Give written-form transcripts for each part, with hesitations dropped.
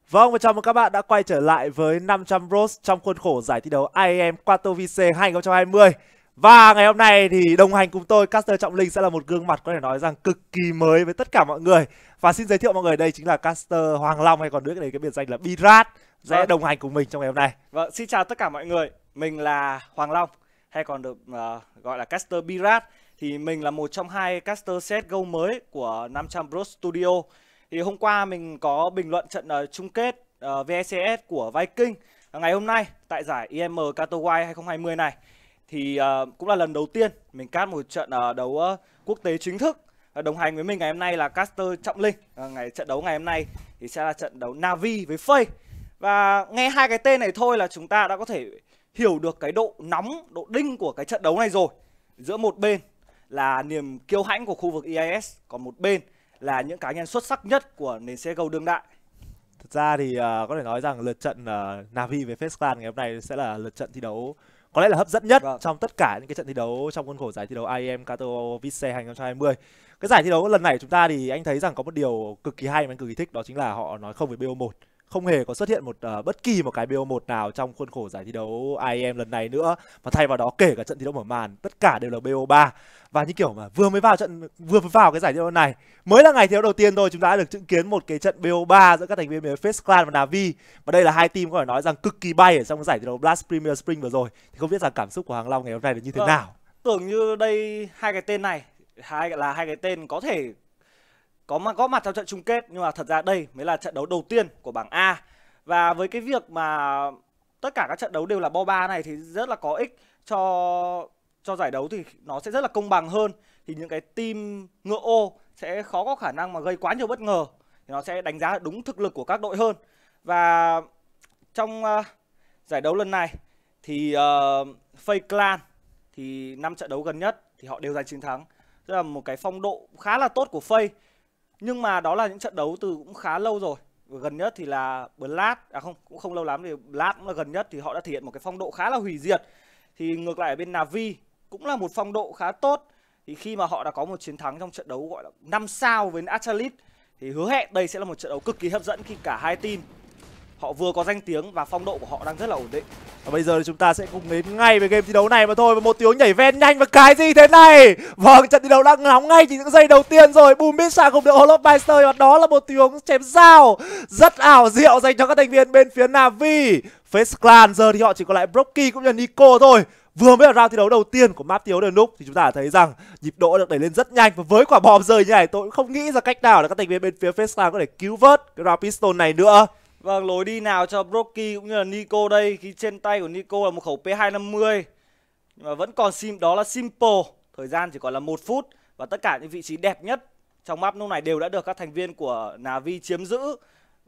Vâng, và chào mừng các bạn đã quay trở lại với 500 Bros trong khuôn khổ giải thi đấu IEM Katowice 2020. Và ngày hôm nay thì đồng hành cùng tôi, Caster Trọng Linh sẽ là một gương mặt có thể nói rằng cực kỳ mới với tất cả mọi người. Và xin giới thiệu mọi người, đây chính là Caster Hoàng Long, hay còn được cái biệt danh là Birat, sẽ đồng hành cùng mình trong ngày hôm nay. Vâng, xin chào tất cả mọi người. Mình là Hoàng Long, hay còn được gọi là Caster Birat. Thì mình là một trong hai caster CSGO mới của 500 Bros Studio. Thì hôm qua mình có bình luận trận chung kết VCS của Viking ngày hôm nay tại giải IEM Katowice 2020 này. Thì cũng là lần đầu tiên mình cast một trận đấu quốc tế chính thức. Đồng hành với mình ngày hôm nay là Caster Trọng Linh. Trận đấu ngày hôm nay thì sẽ là trận đấu Na'Vi với Faye. Và nghe hai cái tên này thôi là chúng ta đã có thể hiểu được cái độ nóng, độ đinh của cái trận đấu này rồi. Giữa một bên là niềm kiêu hãnh của khu vực EIS, còn một bên là những cá nhân xuất sắc nhất của nền CSGO đương đại. Thực ra thì có thể nói rằng lượt trận Na'Vi với FaZe Clan ngày hôm nay sẽ là lượt trận thi đấu có lẽ là hấp dẫn nhất trong tất cả những cái trận thi đấu trong khuôn khổ giải thi đấu IEM Katowice 2020. Cái giải thi đấu lần này chúng ta thì anh thấy rằng có một điều cực kỳ hay mà anh cực kỳ thích, đó chính là họ nói không với BO1. Không hề có xuất hiện bất kỳ một cái BO1 nào trong khuôn khổ giải thi đấu IEM lần này nữa, và thay vào đó kể cả trận thi đấu mở màn tất cả đều là BO3. Và như kiểu mà vừa mới vào cái giải thi đấu này, mới là ngày thi đấu đầu tiên thôi, chúng ta đã được chứng kiến một cái trận BO3 giữa các thành viên FaZe Clan và Na'Vi. Và đây là hai team có thể nói rằng cực kỳ bay ở trong cái giải thi đấu Blast Premier Spring vừa rồi. Thì không biết rằng cảm xúc của Hoàng Long ngày hôm nay là như thế nào? Tưởng như đây hai cái tên này hai cái tên có thể góp mặt trong trận chung kết, nhưng mà thật ra đây mới là trận đấu đầu tiên của bảng A. Và với cái việc mà tất cả các trận đấu đều là bo 3 này thì rất là có ích cho giải đấu, thì nó sẽ rất là công bằng hơn. Thì những cái team ngựa ô sẽ khó có khả năng mà gây quá nhiều bất ngờ, thì nó sẽ đánh giá đúng thực lực của các đội hơn. Và trong giải đấu lần này thì FaZe Clan thì 5 trận đấu gần nhất thì họ đều giành chiến thắng, tức là một cái phong độ khá là tốt của FaZe. Nhưng mà đó là những trận đấu từ cũng khá lâu rồi. Gần nhất thì là Blast, cũng không lâu lắm, thì Blast cũng là gần nhất, thì họ đã thể hiện một cái phong độ khá là hủy diệt. Thì ngược lại ở bên Na'Vi cũng là một phong độ khá tốt. Thì khi mà họ đã có một chiến thắng trong trận đấu gọi là 5 sao với Astralis, thì hứa hẹn đây sẽ là một trận đấu cực kỳ hấp dẫn, khi cả hai team họ vừa có danh tiếng và phong độ của họ đang rất là ổn định. Và bây giờ thì chúng ta sẽ cùng đến ngay với game thi đấu này mà thôi. Và một tiếng nhảy ven nhanh và cái gì thế này? Vâng, trận thi đấu đang nóng ngay chỉ những giây đầu tiên rồi. Boomix sạc không được Holopmeister, và đó là một tiếng chém dao rất ảo diệu dành cho các thành viên bên phía Na'Vi. FaZe Clan giờ thì họ chỉ còn lại Broky cũng như Nico thôi. Vừa mới ở round thi đấu đầu tiên của map thi đấu The Noob thì chúng ta đã thấy rằng nhịp độ được đẩy lên rất nhanh, và với quả bom rơi như này tôi cũng không nghĩ ra cách nào để các thành viên bên phía FaZe Clan có thể cứu vớt cái round pistol này nữa. Vâng, lối đi nào cho Broky cũng như là Nico đây, khi trên tay của Nico là một khẩu P250. Nhưng mà vẫn còn đó là Simple. Thời gian chỉ còn là 1 phút. Và tất cả những vị trí đẹp nhất trong map lúc này đều đã được các thành viên của Na'Vi chiếm giữ.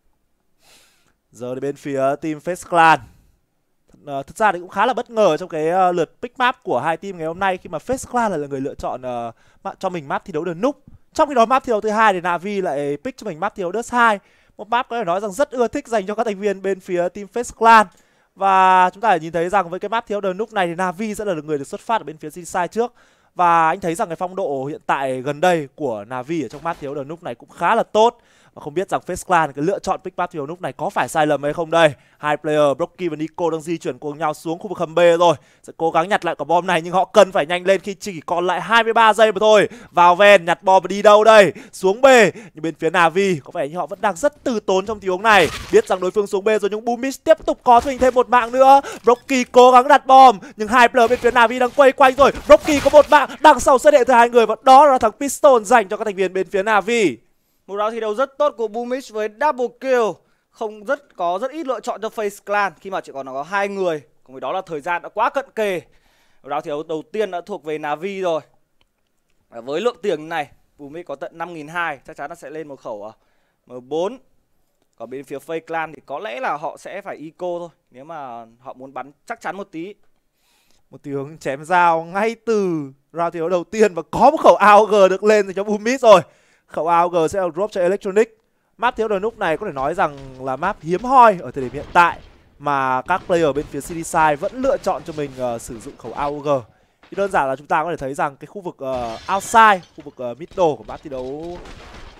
Giờ thì bên phía team FaZe Clan thực ra thì cũng khá là bất ngờ trong cái lượt pick map của hai team ngày hôm nay, khi mà FaZe Clan là người lựa chọn cho mình map thi đấu The Noob. Trong khi đó map thi đấu thứ hai thì Na'Vi lại pick cho mình map thi đấu Dust 2. Một map có thể nói rằng rất ưa thích dành cho các thành viên bên phía team FaZe Clan. Và chúng ta nhìn thấy rằng với cái map thi đấu The Noob này thì Na'Vi sẽ là người được xuất phát ở bên phía Seaside trước. Và anh thấy rằng cái phong độ hiện tại gần đây của Na'Vi ở trong map thi đấu The Noob này cũng khá là tốt. Và không biết rằng FaZe Clan cái lựa chọn pick map thi đấu lúc này có phải sai lầm hay không đây. Hai player Broky và Nico đang di chuyển cùng nhau xuống khu vực hầm B rồi. Sẽ cố gắng nhặt lại quả bom này, nhưng họ cần phải nhanh lên khi chỉ còn lại 23 giây mà thôi. Vào ven nhặt bom và đi đâu đây? Xuống B. Nhưng bên phía Na'Vi có vẻ như họ vẫn đang rất từ tốn trong tình huống này. Biết rằng đối phương xuống B rồi, nhưng Boomix tiếp tục có cho mình thêm một mạng nữa. Broky cố gắng đặt bom, nhưng hai player bên phía Na'Vi đang quay quanh rồi. Broky có một mạng, đằng sau xuất hiện từ hai người, và đó là thằng Pistol dành cho các thành viên bên phía Na'Vi. Một round thi đấu rất tốt của Boomix với double kill. Có rất ít lựa chọn cho FaZe Clan khi mà chỉ còn có 2 người. Cùng với đó là thời gian đã quá cận kề. Round thi đấu đầu tiên đã thuộc về Na'Vi rồi. Và với lượng tiền này, Boomix có tận 5.200, chắc chắn nó sẽ lên một khẩu M4. Còn bên phía FaZe Clan thì có lẽ là họ sẽ phải eco thôi, nếu mà họ muốn bắn chắc chắn một tí. Một tiếng chém dao ngay từ round thi đấu đầu tiên, và có một khẩu AUG được lên dành cho Boomix rồi. Khẩu AUG sẽ được drop cho Electronic. Map thiếu The Noob này có thể nói rằng là map hiếm hoi ở thời điểm hiện tại mà các player bên phía CD Side vẫn lựa chọn cho mình sử dụng khẩu AUG. Thì đơn giản là chúng ta có thể thấy rằng cái khu vực outside, khu vực middle của map thi đấu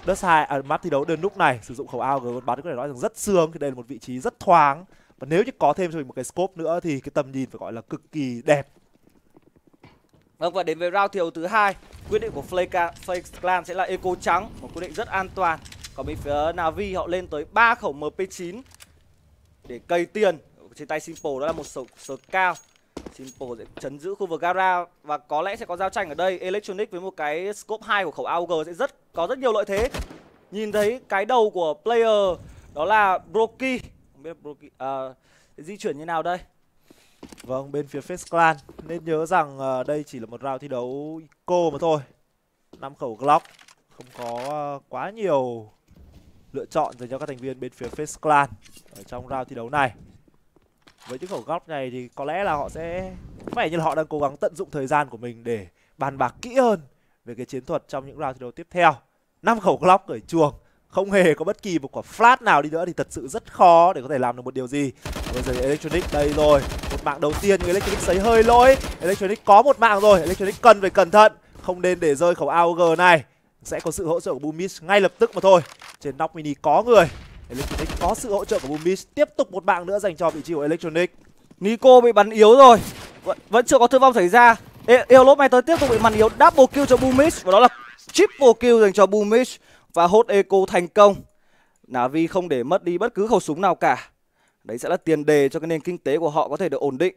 map thi đấu đơn lúc này sử dụng khẩu AUG con bắn có thể nói rằng rất sướng, thì đây là một vị trí rất thoáng, và nếu như có thêm cho mình một cái scope nữa thì cái tầm nhìn phải gọi là cực kỳ đẹp. Vâng, và đến với round thi đấu thứ 2, quyết định của FaZe Clan sẽ là eco trắng, một quyết định rất an toàn. Còn bên phía Na'Vi họ lên tới 3 khẩu MP9 để cày tiền. Trên tay Simple đó là một số cao. Simple sẽ chấn giữ khu vực gara và có lẽ sẽ có giao tranh ở đây. Electronic với một cái scope 2 của khẩu AUG sẽ có rất nhiều lợi thế. Nhìn thấy cái đầu của player đó là Broky. Không biết Broky di chuyển như nào đây. Vâng, bên phía FaZe Clan nên nhớ rằng đây chỉ là một round thi đấu eco mà thôi. 5 khẩu Glock, không có quá nhiều lựa chọn dành cho các thành viên bên phía FaZe Clan ở trong round thi đấu này. Với những khẩu Glock này thì có lẽ là họ sẽ có vẻ như là họ đang cố gắng tận dụng thời gian của mình để bàn bạc kỹ hơn về cái chiến thuật trong những round thi đấu tiếp theo. 5 khẩu Glock ở chuồng, không hề có bất kỳ một quả flash nào đi nữa thì thật sự rất khó để có thể làm được một điều gì. Bây giờ Electronic đây rồi, một mạng đầu tiên nhưng Electronic sấy hơi lỗi. Electronic có một mạng rồi, Electronic cần phải cẩn thận, không nên để rơi khẩu AUG này. Sẽ có sự hỗ trợ của Boomish ngay lập tức mà thôi. Trên nóc mini có người, Electronic có sự hỗ trợ của Boomish, tiếp tục một mạng nữa dành cho vị trí của Electronic. Nico bị bắn yếu rồi, vẫn chưa có thương vong xảy ra. Eolop này tới tiếp tục bị bắn yếu, double kill cho Boomish và đó là triple kill dành cho Boomish và hốt eco thành công. Na'Vi không để mất đi bất cứ khẩu súng nào cả. Đấy sẽ là tiền đề cho cái nền kinh tế của họ có thể được ổn định.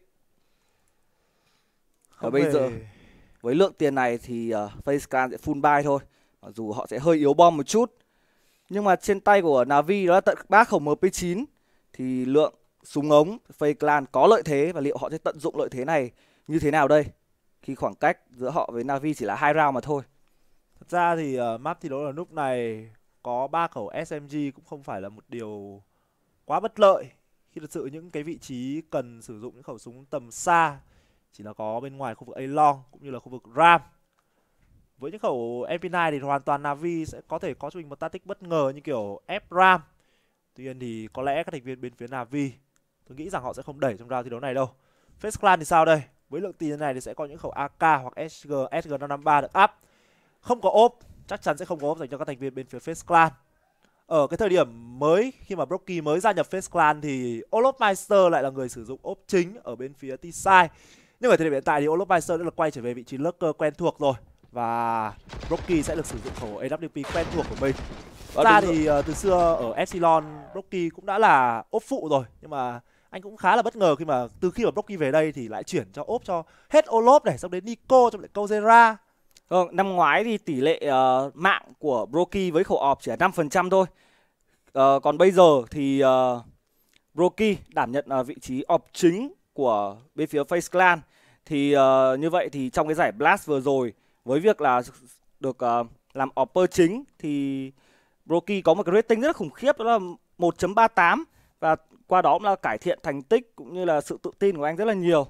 Và bây giờ với lượng tiền này thì FaZe Clan sẽ full buy thôi. Mặc dù họ sẽ hơi yếu bom một chút. Nhưng mà trên tay của Na'Vi đó là tận 3 khẩu MP9. Thì lượng súng ống FaZe Clan có lợi thế. Và liệu họ sẽ tận dụng lợi thế này như thế nào đây? Khi khoảng cách giữa họ với Na'Vi chỉ là 2 round mà thôi. Thật ra thì map thi đấu là lúc này có 3 khẩu SMG cũng không phải là một điều quá bất lợi. Khi thật sự những cái vị trí cần sử dụng những khẩu súng tầm xa chỉ là có bên ngoài khu vực A-Long cũng như là khu vực Ram. Với những khẩu MP9 thì hoàn toàn Na'Vi sẽ có thể có cho mình một tactic bất ngờ như kiểu ép Ram. Tuy nhiên thì có lẽ các thành viên bên phía Na'Vi tôi nghĩ rằng họ sẽ không đẩy trong round thi đấu này đâu. FaZe Clan thì sao đây? Với lượng tiền này thì sẽ có những khẩu AK hoặc SG553 được up. Không có ốp, chắc chắn sẽ không có ốp dành cho các thành viên bên phía FaZe Clan. Ở cái thời điểm mới khi mà Broky mới gia nhập FaZe Clan thì Olofmeister lại là người sử dụng ốp chính ở bên phía T-Side. Nhưng ở thời điểm hiện tại thì Olofmeister đã được quay trở về vị trí lurker quen thuộc rồi. Và Broky sẽ được sử dụng khẩu AWP quen thuộc của mình. Ra thì từ xưa ở Epsilon, Broky cũng đã là ốp phụ rồi. Nhưng mà anh cũng khá là bất ngờ khi mà từ khi mà Broky về đây thì lại chuyển cho ốp cho hết Olof này, xong đến Nico, xong lại Kozera. Năm ngoái thì tỷ lệ mạng của Broky với khẩu ọp chỉ là 5% thôi. Còn bây giờ thì Broky đảm nhận vị trí ọp chính của bên phía FaZe Clan. Thì như vậy thì trong cái giải Blast vừa rồi, với việc là được làm opper chính thì Broky có một cái rating rất là khủng khiếp, đó là 1.38. Và qua đó cũng là cải thiện thành tích cũng như là sự tự tin của anh rất là nhiều.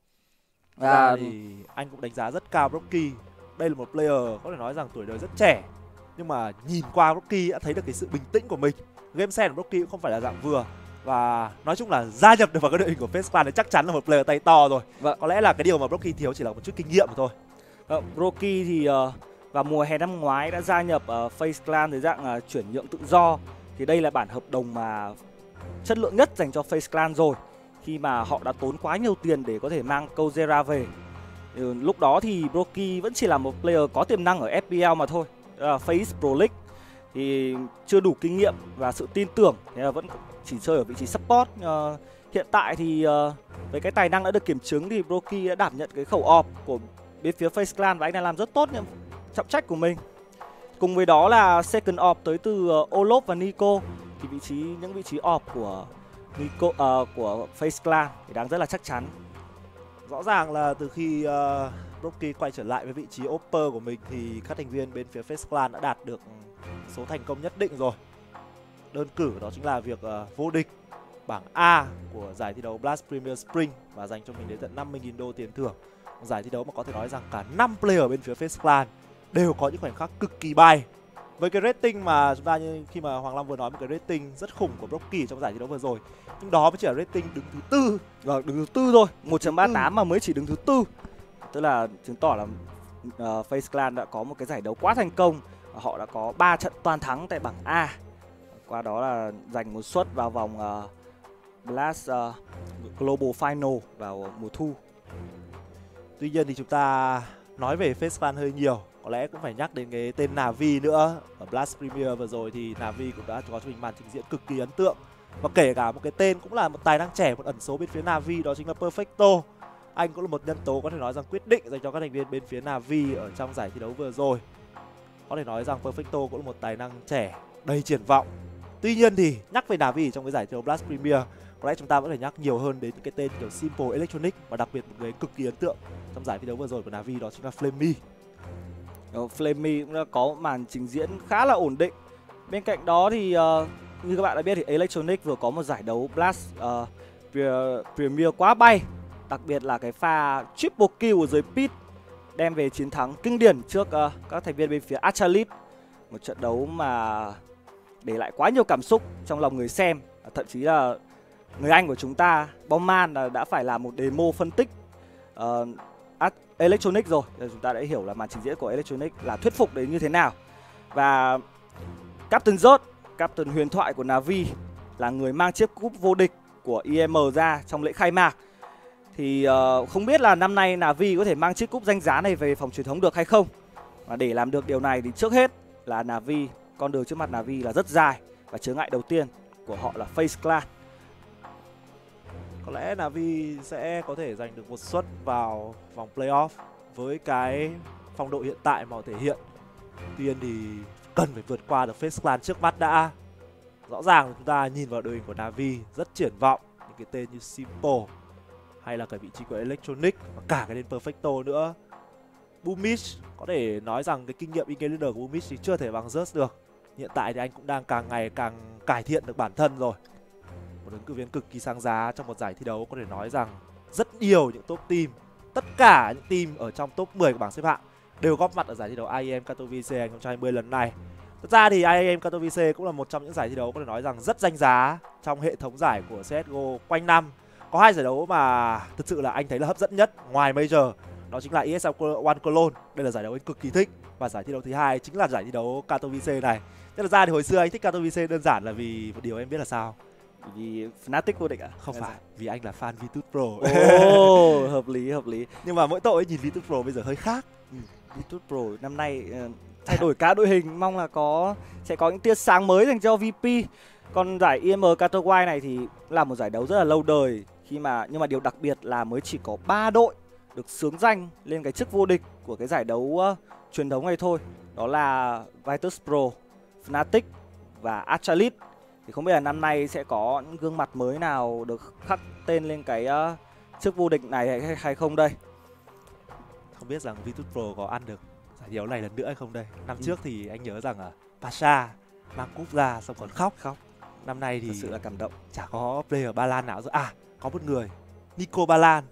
Và thì anh cũng đánh giá rất cao Broky. Đây là một player có thể nói rằng tuổi đời rất trẻ, nhưng mà nhìn qua Broky đã thấy được cái sự bình tĩnh của mình. Game sense của Broky cũng không phải là dạng vừa. Và nói chung là gia nhập được vào cái đội hình của FaZe Clan thì chắc chắn là một player tay to rồi. Có lẽ là cái điều mà Broky thiếu chỉ là một chút kinh nghiệm mà thôi. Broky thì vào mùa hè năm ngoái đã gia nhập FaZe Clan dưới dạng chuyển nhượng tự do. Thì đây là bản hợp đồng mà chất lượng nhất dành cho FaZe Clan rồi, khi mà họ đã tốn quá nhiều tiền để có thể mang Kozera về. Lúc đó thì Broky vẫn chỉ là một player có tiềm năng ở FPL mà thôi, FaZe Pro League. Thì chưa đủ kinh nghiệm và sự tin tưởng, nên là vẫn chỉ chơi ở vị trí support. Hiện tại thì với cái tài năng đã được kiểm chứng thì Broky đã đảm nhận cái khẩu ọp của bên phía FaZe Clan và anh đã làm rất tốt những trọng trách của mình. Cùng với đó là second ọp tới từ Olof và Nico. Thì những vị trí ọp của Nico của FaZe Clan thì đang rất là chắc chắn. Rõ ràng là từ khi Broky quay trở lại với vị trí Opper của mình thì các thành viên bên phía FaZe Clan đã đạt được số thành công nhất định rồi. Đơn cử đó chính là việc vô địch bảng A của giải thi đấu Blast Premier Spring và dành cho mình đến tận 50.000 đô tiền thưởng. Một giải thi đấu mà có thể nói rằng cả 5 player bên phía FaZe Clan đều có những khoảnh khắc cực kỳ bay. Với cái rating mà chúng ta như khi mà Hoàng Long vừa nói, một cái rating rất khủng của Broky trong giải thi đấu vừa rồi, nhưng đó mới chỉ là rating đứng thứ tư. Vâng, đứng thứ tư thôi, 1.38 mà mới chỉ đứng thứ tư. Tức là chứng tỏ là FaZe Clan đã có một cái giải đấu quá thành công Họ đã có 3 trận toàn thắng tại bảng A. Qua đó là giành một suất vào vòng Blast Global Final vào mùa thu. Tuy nhiên thì chúng ta nói về FaZe Clan hơi nhiều, có lẽ cũng phải nhắc đến cái tên Na'Vi nữa. Ở Blast Premier vừa rồi thì Na'Vi cũng đã có cho mình màn trình diễn cực kỳ ấn tượng. Và kể cả một cái tên cũng là một tài năng trẻ, một ẩn số bên phía Na'Vi, đó chính là Perfecto. Anh cũng là một nhân tố có thể nói rằng quyết định dành cho các thành viên bên phía Na'Vi ở trong giải thi đấu vừa rồi. Có thể nói rằng Perfecto cũng là một tài năng trẻ đầy triển vọng. Tuy nhiên thì nhắc về Na'Vi trong cái giải thi đấu Blast Premier, có lẽ chúng ta vẫn phải nhắc nhiều hơn đến những cái tên kiểu Simple Electronic, và đặc biệt một người cực kỳ ấn tượng trong giải thi đấu vừa rồi của Na'Vi, đó chính là Flammy. Flammy cũng đã có một màn trình diễn khá là ổn định. Bên cạnh đó thì như các bạn đã biết thì Electronic vừa có một giải đấu Blast Premier quá bay. Đặc biệt là cái pha triple kill ở dưới pit đem về chiến thắng kinh điển trước các thành viên bên phía Astralis. Một trận đấu mà để lại quá nhiều cảm xúc trong lòng người xem. Thậm chí là người anh của chúng ta, Bowman, đã phải làm một demo phân tích Electronic rồi. Chúng ta đã hiểu là màn trình diễn của Electronic là thuyết phục đến như thế nào. Và Captain Zod, Captain huyền thoại của Na'Vi, là người mang chiếc cúp vô địch của IM ra trong lễ khai mạc. Thì không biết là năm nay Na'Vi có thể mang chiếc cúp danh giá này về phòng truyền thống được hay không. Và để làm được điều này thì trước hết là Na'Vi, con đường trước mặt Na'Vi là rất dài. Và chướng ngại đầu tiên của họ là FaZe Clan. Có lẽ Na'Vi sẽ có thể giành được một suất vào vòng playoff với cái phong độ hiện tại mà họ thể hiện. Tuy nhiên thì cần phải vượt qua được FaZe Clan trước mắt đã. Rõ ràng chúng ta nhìn vào đội hình của Na'Vi rất triển vọng, những cái tên như Simple hay là cái vị trí của Electronic và cả cái tên Perfecto nữa. Boomich có thể nói rằng cái kinh nghiệm in-game leader của Boomich thì chưa thể bằng Zeus được. Hiện tại thì anh cũng đang càng ngày càng cải thiện được bản thân rồi. Một ứng cử viên cực kỳ sáng giá trong một giải thi đấu, có thể nói rằng rất nhiều những top team, tất cả những team ở trong top 10 của bảng xếp hạng đều góp mặt ở giải thi đấu IEM Katowice 2020 lần này. Thật ra thì IEM Katowice cũng là một trong những giải thi đấu có thể nói rằng rất danh giá trong hệ thống giải của CSGO quanh năm. Có hai giải đấu mà thực sự là anh thấy là hấp dẫn nhất ngoài Major, đó chính là ESL One Cologne, đây là giải đấu anh cực kỳ thích, và giải thi đấu thứ hai chính là giải thi đấu Katowice này. Thế ra thì hồi xưa anh thích Katowice đơn giản là vì một điều em biết là sao? Vì Fnatic vô địch à? Không phải, vì anh là fan Virtus Pro. Hợp lý, hợp lý. Nhưng mà mỗi tội ấy, nhìn Virtus Pro bây giờ hơi khác. Virtus Pro năm nay thay đổi cả đội hình, mong là sẽ có những tia sáng mới dành cho VP. Còn giải IM Katowice này thì là một giải đấu rất là lâu đời, nhưng mà điều đặc biệt là mới chỉ có 3 đội được xướng danh lên cái chức vô địch của cái giải đấu truyền thống này thôi. Đó là Virtus Pro, Fnatic và Astralis. Thì không biết là năm nay sẽ có những gương mặt mới nào được khắc tên lên cái chức vô địch này hay không đây. Không biết rằng Virtus Pro có ăn được giải đấu này lần nữa hay không đây. Năm trước thì anh nhớ rằng Pasha mang cúp ra xong còn khóc. Năm nay thì thật sự là cảm động. Chả có player Ba Lan nào rồi. À, có một người, Nico Ba Lan.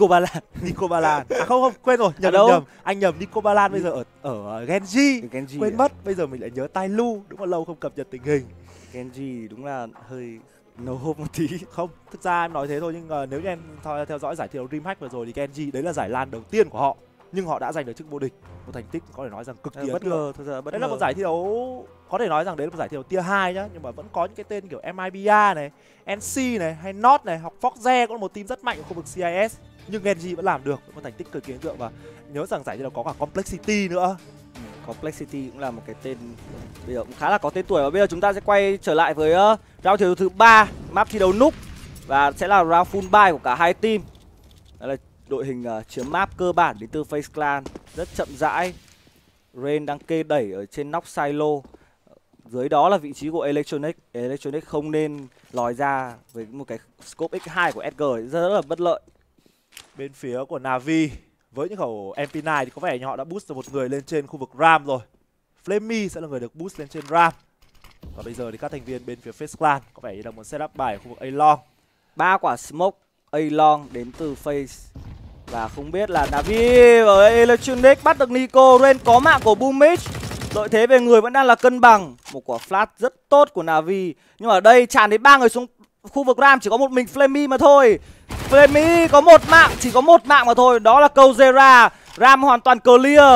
Không, quên rồi, nhầm. Anh nhầm, Nico Ba Lan bây giờ ở Genji. Quên mất, bây giờ mình lại nhớ Tai Lu, đúng là lâu không cập nhật tình hình. Genji đúng là hơi no hope một tí. Không, thực ra em nói thế thôi, nhưng nếu như em theo dõi giải thi đấu DreamHack vừa rồi thì Genji đấy là giải LAN đầu tiên của họ, nhưng họ đã giành được chức vô địch, một thành tích có thể nói rằng cực kỳ bất ngờ. Đấy là một giải thi đấu có thể nói rằng đấy là một giải thi đấu tier 2 nhá, nhưng mà vẫn có những cái tên kiểu MIBA này, NC này hay Not này, hoặc Foxe cũng là một team rất mạnh ở khu vực CIS, nhưng Genji vẫn làm được một thành tích cực kỳ ấn tượng. Và nhớ rằng giải thi đấu có cả Complexity nữa. Complexity cũng là một cái tên bây giờ cũng khá là có tên tuổi. Và bây giờ chúng ta sẽ quay trở lại với round thi đấu thứ 3, map thi đấu núp, và sẽ là round full buy của cả hai team. Đó là đội hình chiếm map cơ bản đến từ FaZe Clan, rất chậm rãi. Rain đang kê đẩy ở trên nóc silo. Dưới đó là vị trí của Electronic. Electronic không nên lòi ra với một cái scope x2 của Edgar rất là bất lợi. Bên phía của Na'Vi với những khẩu MP9 thì có vẻ như họ đã boost được một người lên trên khu vực Ram rồi. Flammy sẽ là người được boost lên trên Ram. Và bây giờ thì các thành viên bên phía FaZe Clan có vẻ như là muốn setup bài ở khu vực A-Long. 3 quả smoke A-Long đến từ FaZe. Và không biết là Na'Vi ở Electronic bắt được Nico. Rain có mạng của Boomich. Lợi thế về người vẫn đang là cân bằng. Một quả flash rất tốt của Na'Vi. Nhưng ở đây tràn đến 3 người xuống khu vực Ram, chỉ có một mình Flammy mà thôi. Flammy có một mạng, chỉ có một mạng mà thôi. Đó là câu Zera. Ram hoàn toàn clear.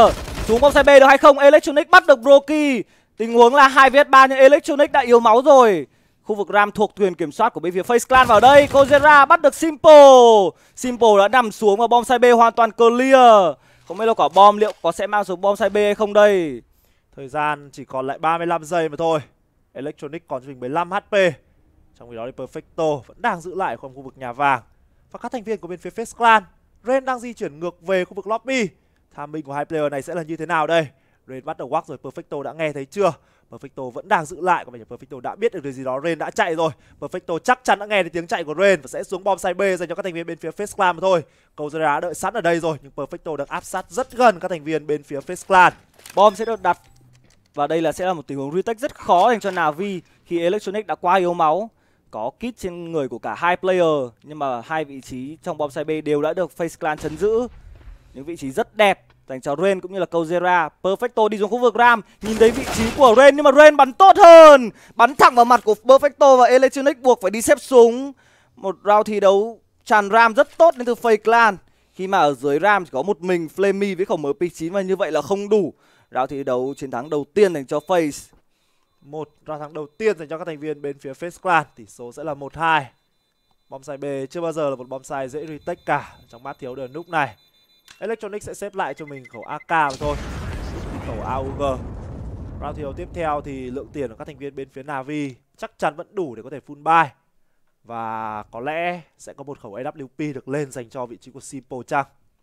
xuống bom B được hay không? Electronic bắt được Broky. Tình huống là 2vs3 nhưng Electronic đã yếu máu rồi. Khu vực Ram thuộc quyền kiểm soát của bên phía FaZe Clan vào đây. Kozera bắt được Simple. Simple đã nằm xuống và bom B hoàn toàn clear. Không biết là quả bom liệu có sẽ mang xuống bom B hay không đây. Thời gian chỉ còn lại 35 giây mà thôi. Electronic còn cho mình 15 HP. Trong khi đó thì Perfecto vẫn đang giữ lại trong khu vực nhà vàng. Và các thành viên của bên phía FaZe Clan, Rain đang di chuyển ngược về khu vực lobby. Timing của hai player này sẽ là như thế nào đây? Rain bắt đầu walk rồi, Perfecto đã nghe thấy chưa? Perfecto vẫn đang giữ lại, còn bây giờ Perfecto đã biết được điều gì đó, Rain đã chạy rồi. Perfecto chắc chắn đã nghe thấy tiếng chạy của Rain và sẽ xuống bom side B dành cho các thành viên bên phía FaZe Clan mà thôi. Kozera đã đợi sẵn ở đây rồi, nhưng Perfecto đang áp sát rất gần các thành viên bên phía FaZe Clan. Bom sẽ được đặt và đây sẽ là một tình huống retake rất khó dành cho Na'Vi khi Electronic đã quá yếu máu. Có kit trên người của cả hai player nhưng mà hai vị trí trong bom side B đều đã được FaZe Clan chấn giữ. Những vị trí rất đẹp dành cho Rain cũng như là Kozera. Perfecto đi xuống khu vực Ram, nhìn thấy vị trí của Rain nhưng mà Rain bắn tốt hơn, bắn thẳng vào mặt của Perfecto và Electronic buộc phải đi xếp súng. Một round thi đấu tràn Ram rất tốt đến từ FaZe Clan khi mà ở dưới Ram chỉ có một mình Flammy với khẩu MP9 và như vậy là không đủ. Round thi đấu chiến thắng đầu tiên dành cho FaZe. Một round thắng đầu tiên dành cho các thành viên bên phía FaZe Clan, tỷ số sẽ là 1-2. Bom side B chưa bao giờ là một bom side dễ retake cả trong bát thiếu đờn lúc này. Electronic sẽ xếp lại cho mình khẩu AK mà thôi, khẩu AUG. Round thi đấu tiếp theo thì lượng tiền của các thành viên bên phía Na'Vi chắc chắn vẫn đủ để có thể full buy. Và có lẽ sẽ có một khẩu AWP được lên dành cho vị trí của Simple chăng?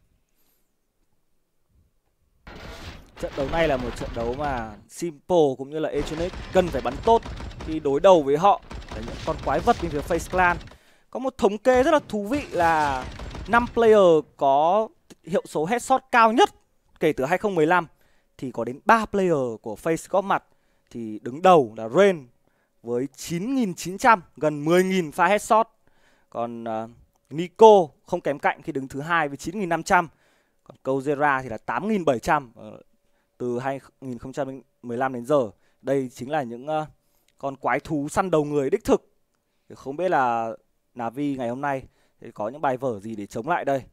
Trận đấu này là một trận đấu mà Simple cũng như là Electronic cần phải bắn tốt khi đối đầu với họ là những con quái vật bên phía FaZe Clan. Có một thống kê rất là thú vị là 5 player có hiệu số headshot cao nhất kể từ 2015 thì có đến 3 player của FaZe góp mặt. Thì đứng đầu là Rain với 9.900, gần 10.000 pha headshot. Còn Nico không kém cạnh khi đứng thứ hai với 9.500. Còn Kozera thì là 8.700 từ 2015 đến giờ. Đây chính là những con quái thú săn đầu người đích thực. Thì không biết là Na'Vi ngày hôm nay thì có những bài vở gì để chống lại đây.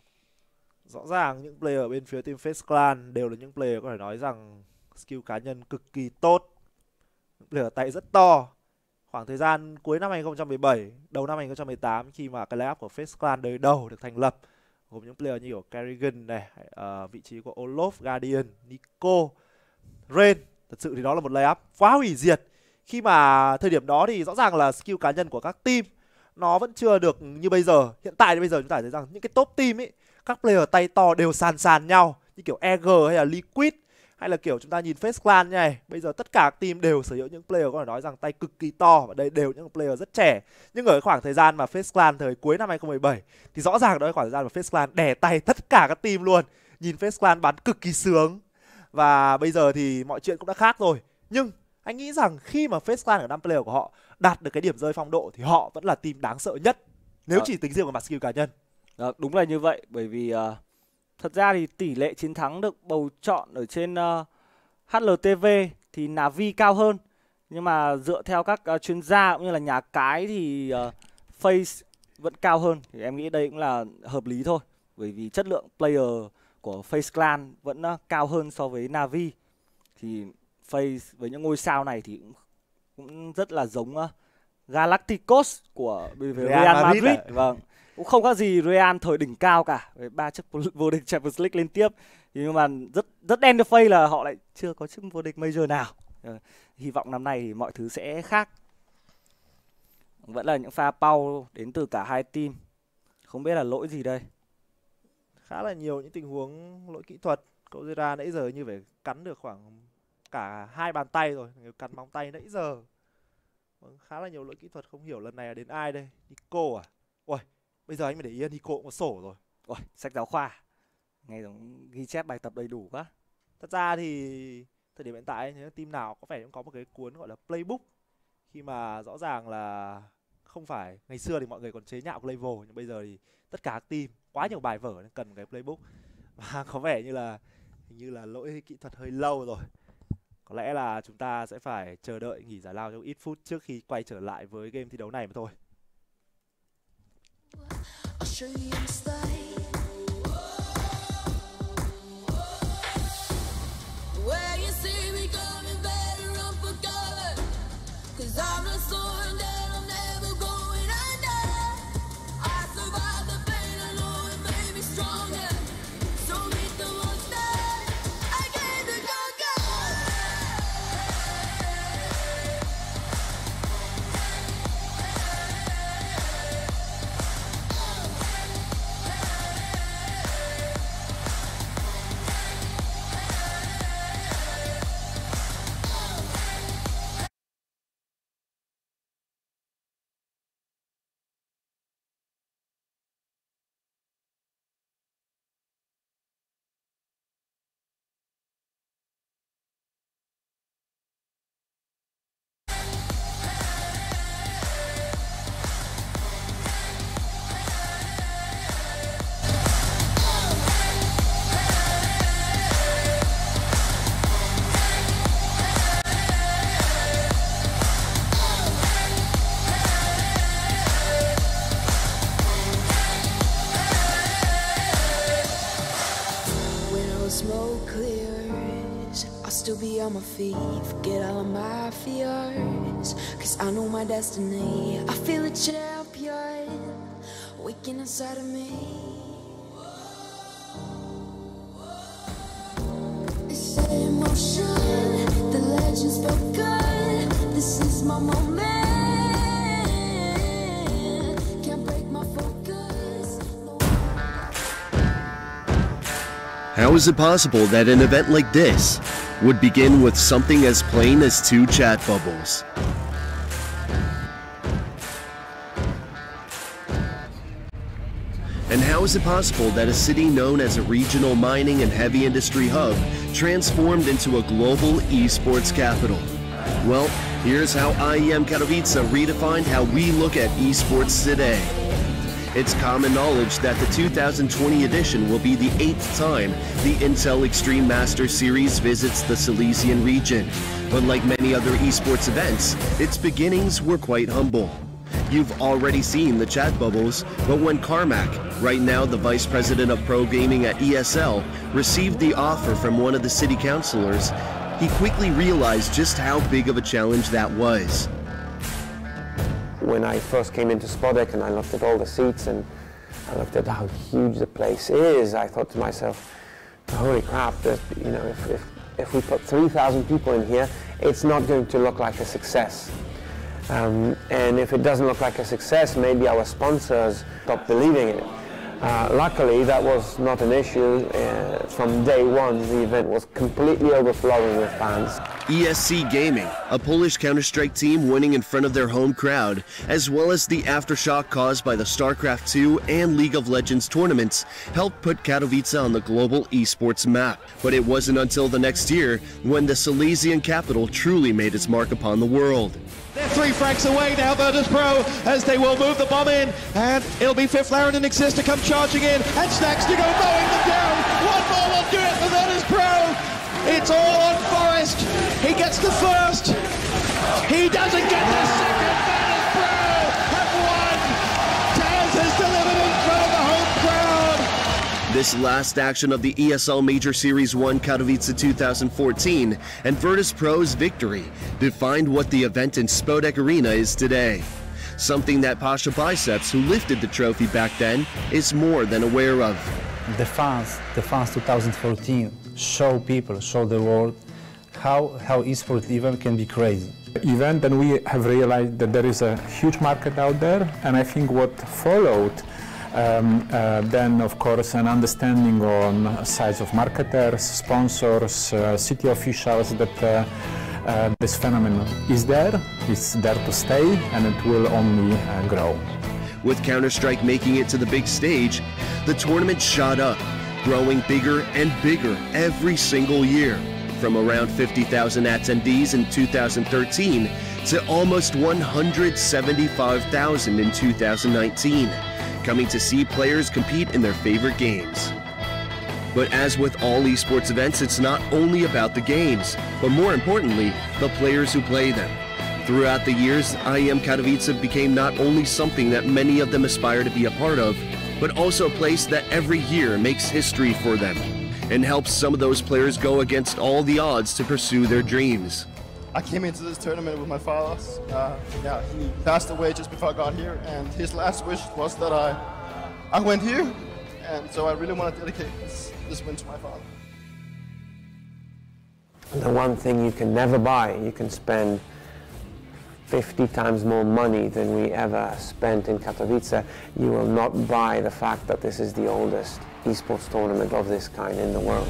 Rõ ràng những player bên phía team FaZe Clan đều là những player có thể nói rằng skill cá nhân cực kỳ tốt. Những player tay rất to. Khoảng thời gian cuối năm 2017, đầu năm 2018 khi mà cái lineup của FaZe Clan đời đầu được thành lập, gồm những player như kiểu Kerrigan này, vị trí của Olof, Guardian, Nico, Rain. Thật sự thì đó là một lineup quá hủy diệt. Khi mà thời điểm đó thì rõ ràng là skill cá nhân của các team nó vẫn chưa được như bây giờ. Hiện tại thì bây giờ chúng ta thấy rằng những cái top team ấy, các player tay to đều sàn nhau, như kiểu EG hay là Liquid, hay là kiểu chúng ta nhìn FaZe Clan như này. Bây giờ tất cả các team đều sở hữu những player có thể nói rằng tay cực kỳ to, và đây đều những player rất trẻ. Nhưng ở khoảng thời gian mà FaZe Clan thời cuối năm 2017 thì rõ ràng đó là khoảng thời gian mà FaZe Clan đè tay tất cả các team luôn. Nhìn FaZe Clan bắn cực kỳ sướng. Và bây giờ thì mọi chuyện cũng đã khác rồi. Nhưng anh nghĩ rằng khi mà FaZe Clan ở 5 player của họ đạt được cái điểm rơi phong độ thì họ vẫn là team đáng sợ nhất, nếu chỉ tính riêng về mặt skill cá nhân. Đúng là như vậy, bởi vì thật ra thì tỷ lệ chiến thắng được bầu chọn ở trên HLTV thì Na'Vi cao hơn. Nhưng mà dựa theo các chuyên gia cũng như là nhà cái thì FaZe vẫn cao hơn. Thì em nghĩ đây cũng là hợp lý thôi. Bởi vì chất lượng player của FaZe Clan vẫn cao hơn so với Na'Vi. Thì FaZe với những ngôi sao này thì cũng rất là giống Galacticos của Real Madrid. Vâng. Cũng không có gì Real thời đỉnh cao cả, với 3 chức vô địch Champions League liên tiếp. Nhưng mà rất đen cho FaZe là họ lại chưa có chức vô địch major nào. Hy vọng năm nay thì mọi thứ sẽ khác. Vẫn là những pha pau đến từ cả hai team. Không biết là lỗi gì đây. Khá là nhiều những tình huống lỗi kỹ thuật. Kozera nãy giờ như phải cắn được khoảng cả 2 bàn tay rồi, cắn móng tay nãy giờ. Khá là nhiều lỗi kỹ thuật, không hiểu lần này là đến ai đây. Nico à? Ôi, bây giờ anh mới để ý Nico cũng có sổ rồi. Ôi, sách giáo khoa. Nghe giống ghi chép bài tập đầy đủ quá. Thật ra thì thời điểm hiện tại team nào có vẻ cũng có một cái cuốn gọi là playbook. Khi mà rõ ràng là không phải ngày xưa thì mọi người còn chế nhạo Clavel, nhưng bây giờ thì tất cả các team quá nhiều bài vở nên cần một cái playbook. Và có vẻ như là hình như là lỗi kỹ thuật hơi lâu rồi. Có lẽ là chúng ta sẽ phải chờ đợi nghỉ giải lao trong ít phút trước khi quay trở lại với game thi đấu này mà thôi. smoke clears, I'll still be on my feet, forget all of my fears, 'cause I know my destiny. I feel a champion waking inside of me. It's set in motion, the legend's begun. This is my moment. Can't break my focus. How is it possible that an event like this would begin with something as plain as 2 chat bubbles? And how is it possible that a city known as a regional mining and heavy industry hub transformed into a global esports capital? Well, here's how IEM Katowice redefined how we look at esports today. It's common knowledge that the 2020 edition will be the 8th time the Intel Extreme Masters Series visits the Silesian region. But like many other esports events, its beginnings were quite humble. You've already seen the chat bubbles, but when Carmack, right now the Vice President of Pro Gaming at ESL, received the offer from one of the city councilors, he quickly realized just how big of a challenge that was. When I first came into Spodek and I looked at all the seats and I looked at how huge the place is, I thought to myself, holy crap, that, you know, if we put 3,000 people in here, it's not going to look like a success. And if it doesn't look like a success, maybe our sponsors stop believing in it. Luckily, that was not an issue. From day one, the event was completely overflowing with fans. ESC Gaming, a Polish Counter-Strike team winning in front of their home crowd, as well as the aftershock caused by the StarCraft 2 and League of Legends tournaments, helped put Katowice on the global esports map. But it wasn't until the next year when the Silesian capital truly made its mark upon the world. They're 3 frags away now, Virtus Pro, as they will move the bomb in, and it'll be Fifth Laren and Exist to come charging in, and Snacks to go mowing them down. One more will do it for Virtus Pro. It's all on Forest. He gets the first. He doesn't get the second. Virtus Pro have won. Tails has delivered in front of the home crowd. This last action of the ESL Major Series 1 Katowice 2014 and Virtus Pro's victory defined what the event in Spodek Arena is today. Something that Pasha Biceps, who lifted the trophy back then, is more than aware of. The fans 2014 show the world how esports event can be crazy. Event, and we have realized that there is a huge market out there, and I think what followed then, of course, an understanding on size of marketers, sponsors, city officials that this phenomenon is there, it's there to stay, and it will only grow. With Counter-Strike making it to the big stage, the tournament shot up, growing bigger and bigger every single year, from around 50,000 attendees in 2013 to almost 175,000 in 2019, coming to see players compete in their favorite games. But as with all esports events, it's not only about the games, but more importantly, the players who play them. Throughout the years, IEM Katowice became not only something that many of them aspire to be a part of, but also a place that every year makes history for them and helps some of those players go against all the odds to pursue their dreams. I came into this tournament with my father. He passed away just before I got here, and his last wish was that I went here, and so I really want to dedicate this win to my father. The one thing you can never buy, you can spend 50 times more money than we ever spent in Katowice. You will not buy the fact that this is the oldest esports tournament of this kind in the world.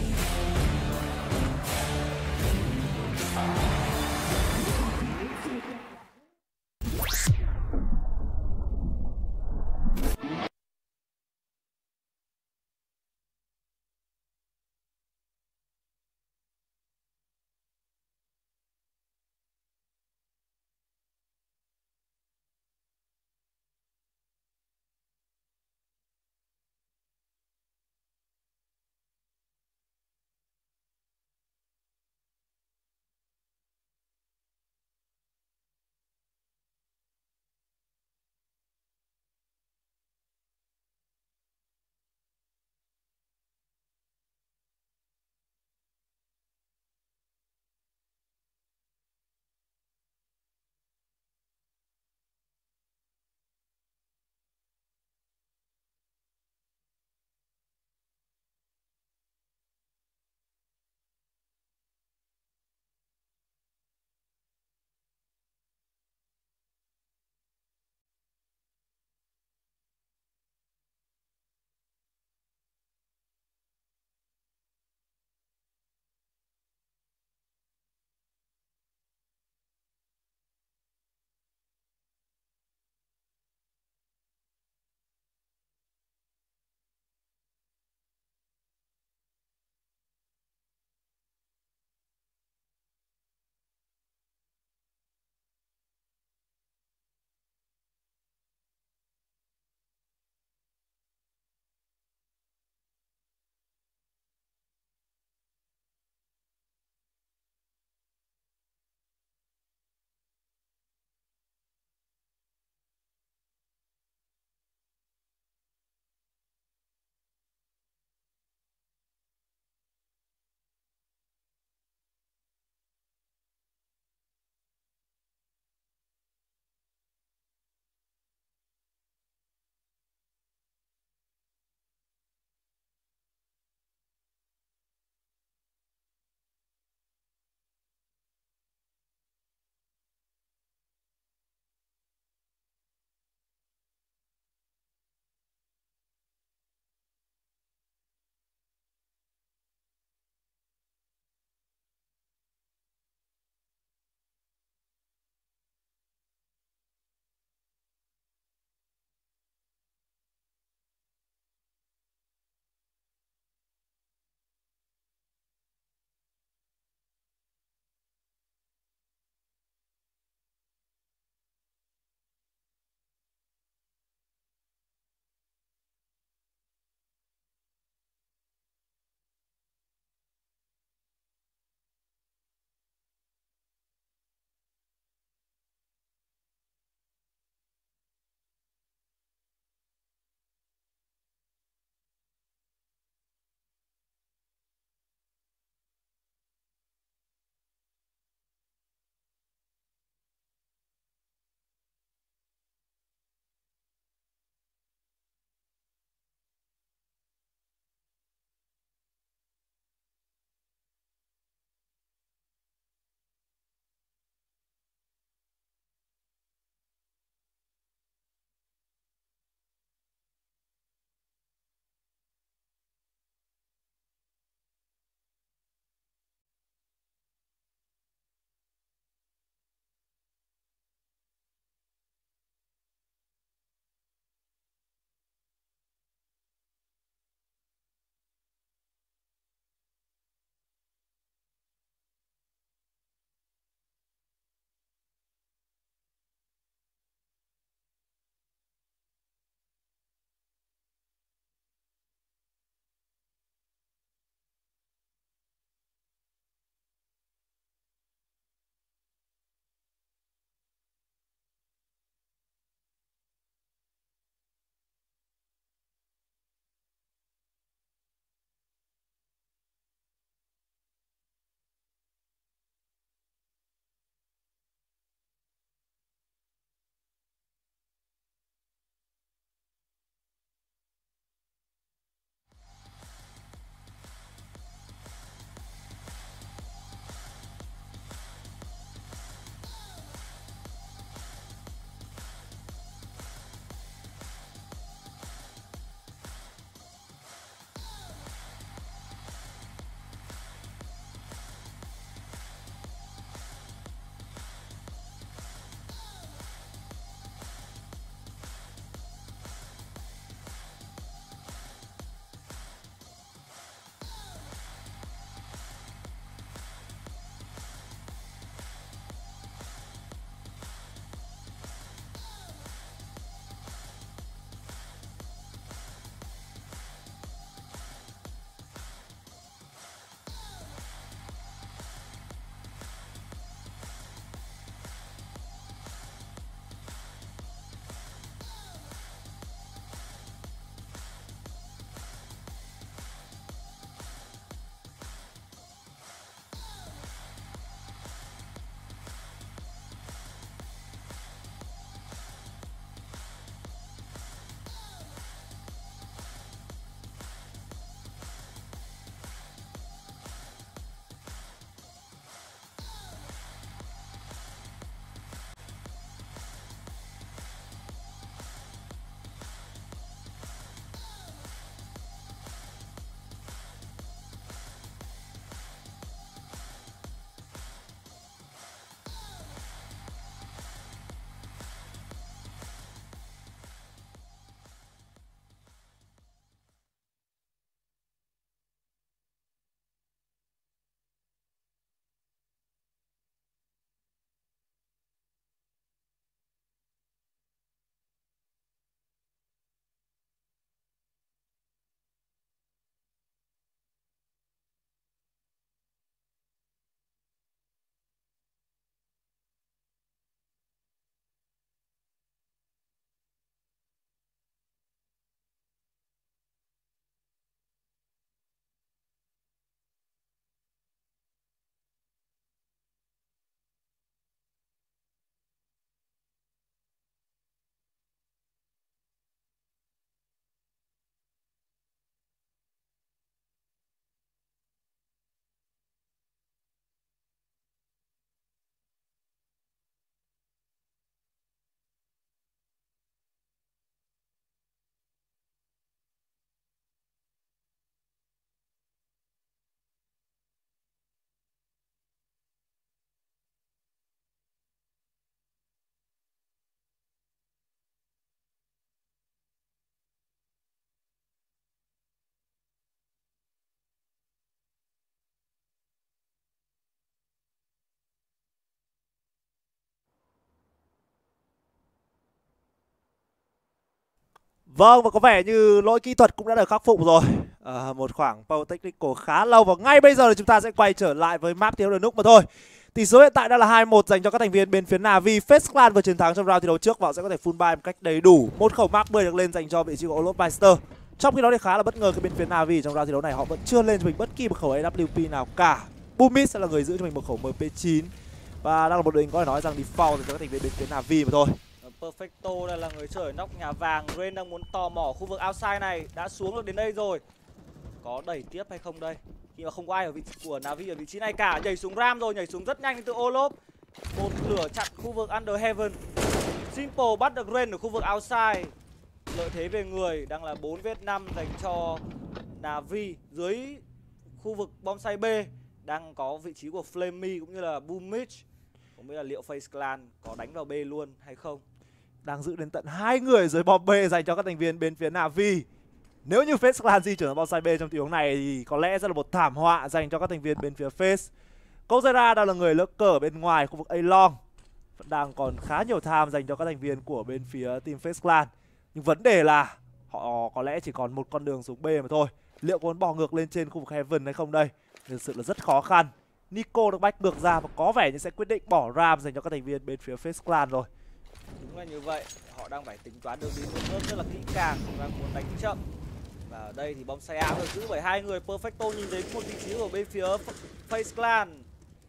Vâng, và có vẻ như lỗi kỹ thuật cũng đã được khắc phục rồi. Một khoảng pause technical khá lâu và ngay bây giờ thì chúng ta sẽ quay trở lại với map thi đấu Núc mà thôi. Tỷ số hiện tại đã là 2-1 dành cho các thành viên bên phía Na'Vi. FaZe Clan vừa chiến thắng trong round thi đấu trước và họ sẽ có thể full buy một cách đầy đủ. Một khẩu Mark 10 được lên dành cho vị trí của Olofmeister. Trong khi đó thì khá là bất ngờ cái bên phía Na'Vi trong round thi đấu này họ vẫn chưa lên cho mình bất kỳ một khẩu AWP nào cả. Boomit sẽ là người giữ cho mình một khẩu MP9 và đang là một đội hình có thể nói rằng default dành cho các thành viên bên phía Na'Vi mà thôi. Perfecto đây là người chơi nóc nhà vàng. Rain đang muốn tò mò khu vực outside này, đã xuống được đến đây rồi. Có đẩy tiếp hay không đây? Khi mà không có ai ở vị trí của Na'Vi ở vị trí này cả. Nhảy xuống Ram rồi, nhảy xuống rất nhanh từ Olof. Một lửa chặn khu vực Under Heaven. Simple bắt được Rain ở khu vực outside. Lợi thế về người đang là 4v5 dành cho Na'Vi. Dưới khu vực bombsite B đang có vị trí của Flamey cũng như là Boomich. Không biết là liệu FaZe Clan có đánh vào B luôn hay không. Đang giữ đến tận 2 người dưới bom B dành cho các thành viên bên phía Na'Vi. Nếu như FaZe Clan di chuyển vào bombsite B trong tình huống này thì có lẽ sẽ là một thảm họa dành cho các thành viên bên phía FaZe. Kozera đang là người lỡ cờ bên ngoài khu vực A Long. Vẫn đang còn khá nhiều time dành cho các thành viên của bên phía team FaZe Clan. Nhưng vấn đề là họ có lẽ chỉ còn một con đường xuống B mà thôi. Liệu có muốn bỏ ngược lên trên khu vực Heaven hay không đây? Thực sự là rất khó khăn. Nico được bách ngược ra và có vẻ như sẽ quyết định bỏ Ram dành cho các thành viên bên phía FaZe Clan rồi. Đúng là như vậy, họ đang phải tính toán đường đi rất là kỹ càng, đang muốn đánh chậm. Và ở đây thì bom A được giữ bởi hai người. Perfecto nhìn thấy một vị trí ở bên phía FaZe Clan.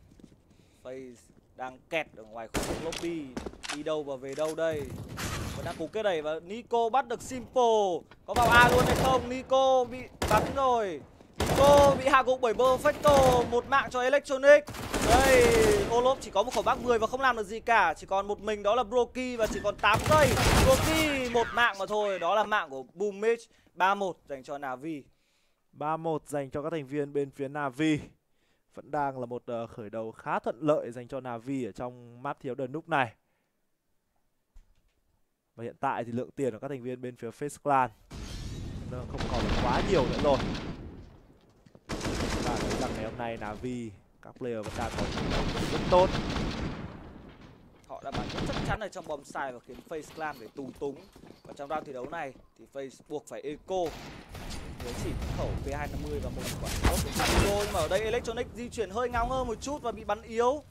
FaZe đang kẹt ở ngoài khu vực lobby, đi đâu và về đâu đây? Vẫn đang cố kết đẩy và Nico bắt được Simple. Có vào A luôn hay không? Nico bị bắn rồi. Nico bị hạ gục bởi Perfecto. Một mạng cho Electronic. Đây, Olof chỉ có một khẩu Mark 10 và không làm được gì cả. Chỉ còn một mình đó là Broky và chỉ còn 8 giây. Broky một mạng mà thôi. Đó là mạng của Boomich. 3-1 dành cho Na'Vi. 3-1 dành cho các thành viên bên phía Na'Vi. Vẫn đang là một khởi đầu khá thuận lợi dành cho Na'Vi ở trong map thiếu đợt núp này. Và hiện tại thì lượng tiền của các thành viên bên phía FaZe Clan không còn quá nhiều nữa rồi. Chúng ta thấy rằng ngày hôm nay Na'Vi các player vẫn đang có rất tốt. Họ đã bắn rất chắc chắn ở trong bombsite và khiến FaZe Clan phải tù túng. Và trong round thi đấu này thì FaZe buộc phải eco với chỉ khẩu P250 và một quả smoke để bắn eco. Nhưng mà ở đây Electronic di chuyển hơi ngáo ngơ một chút và bị bắn yếu.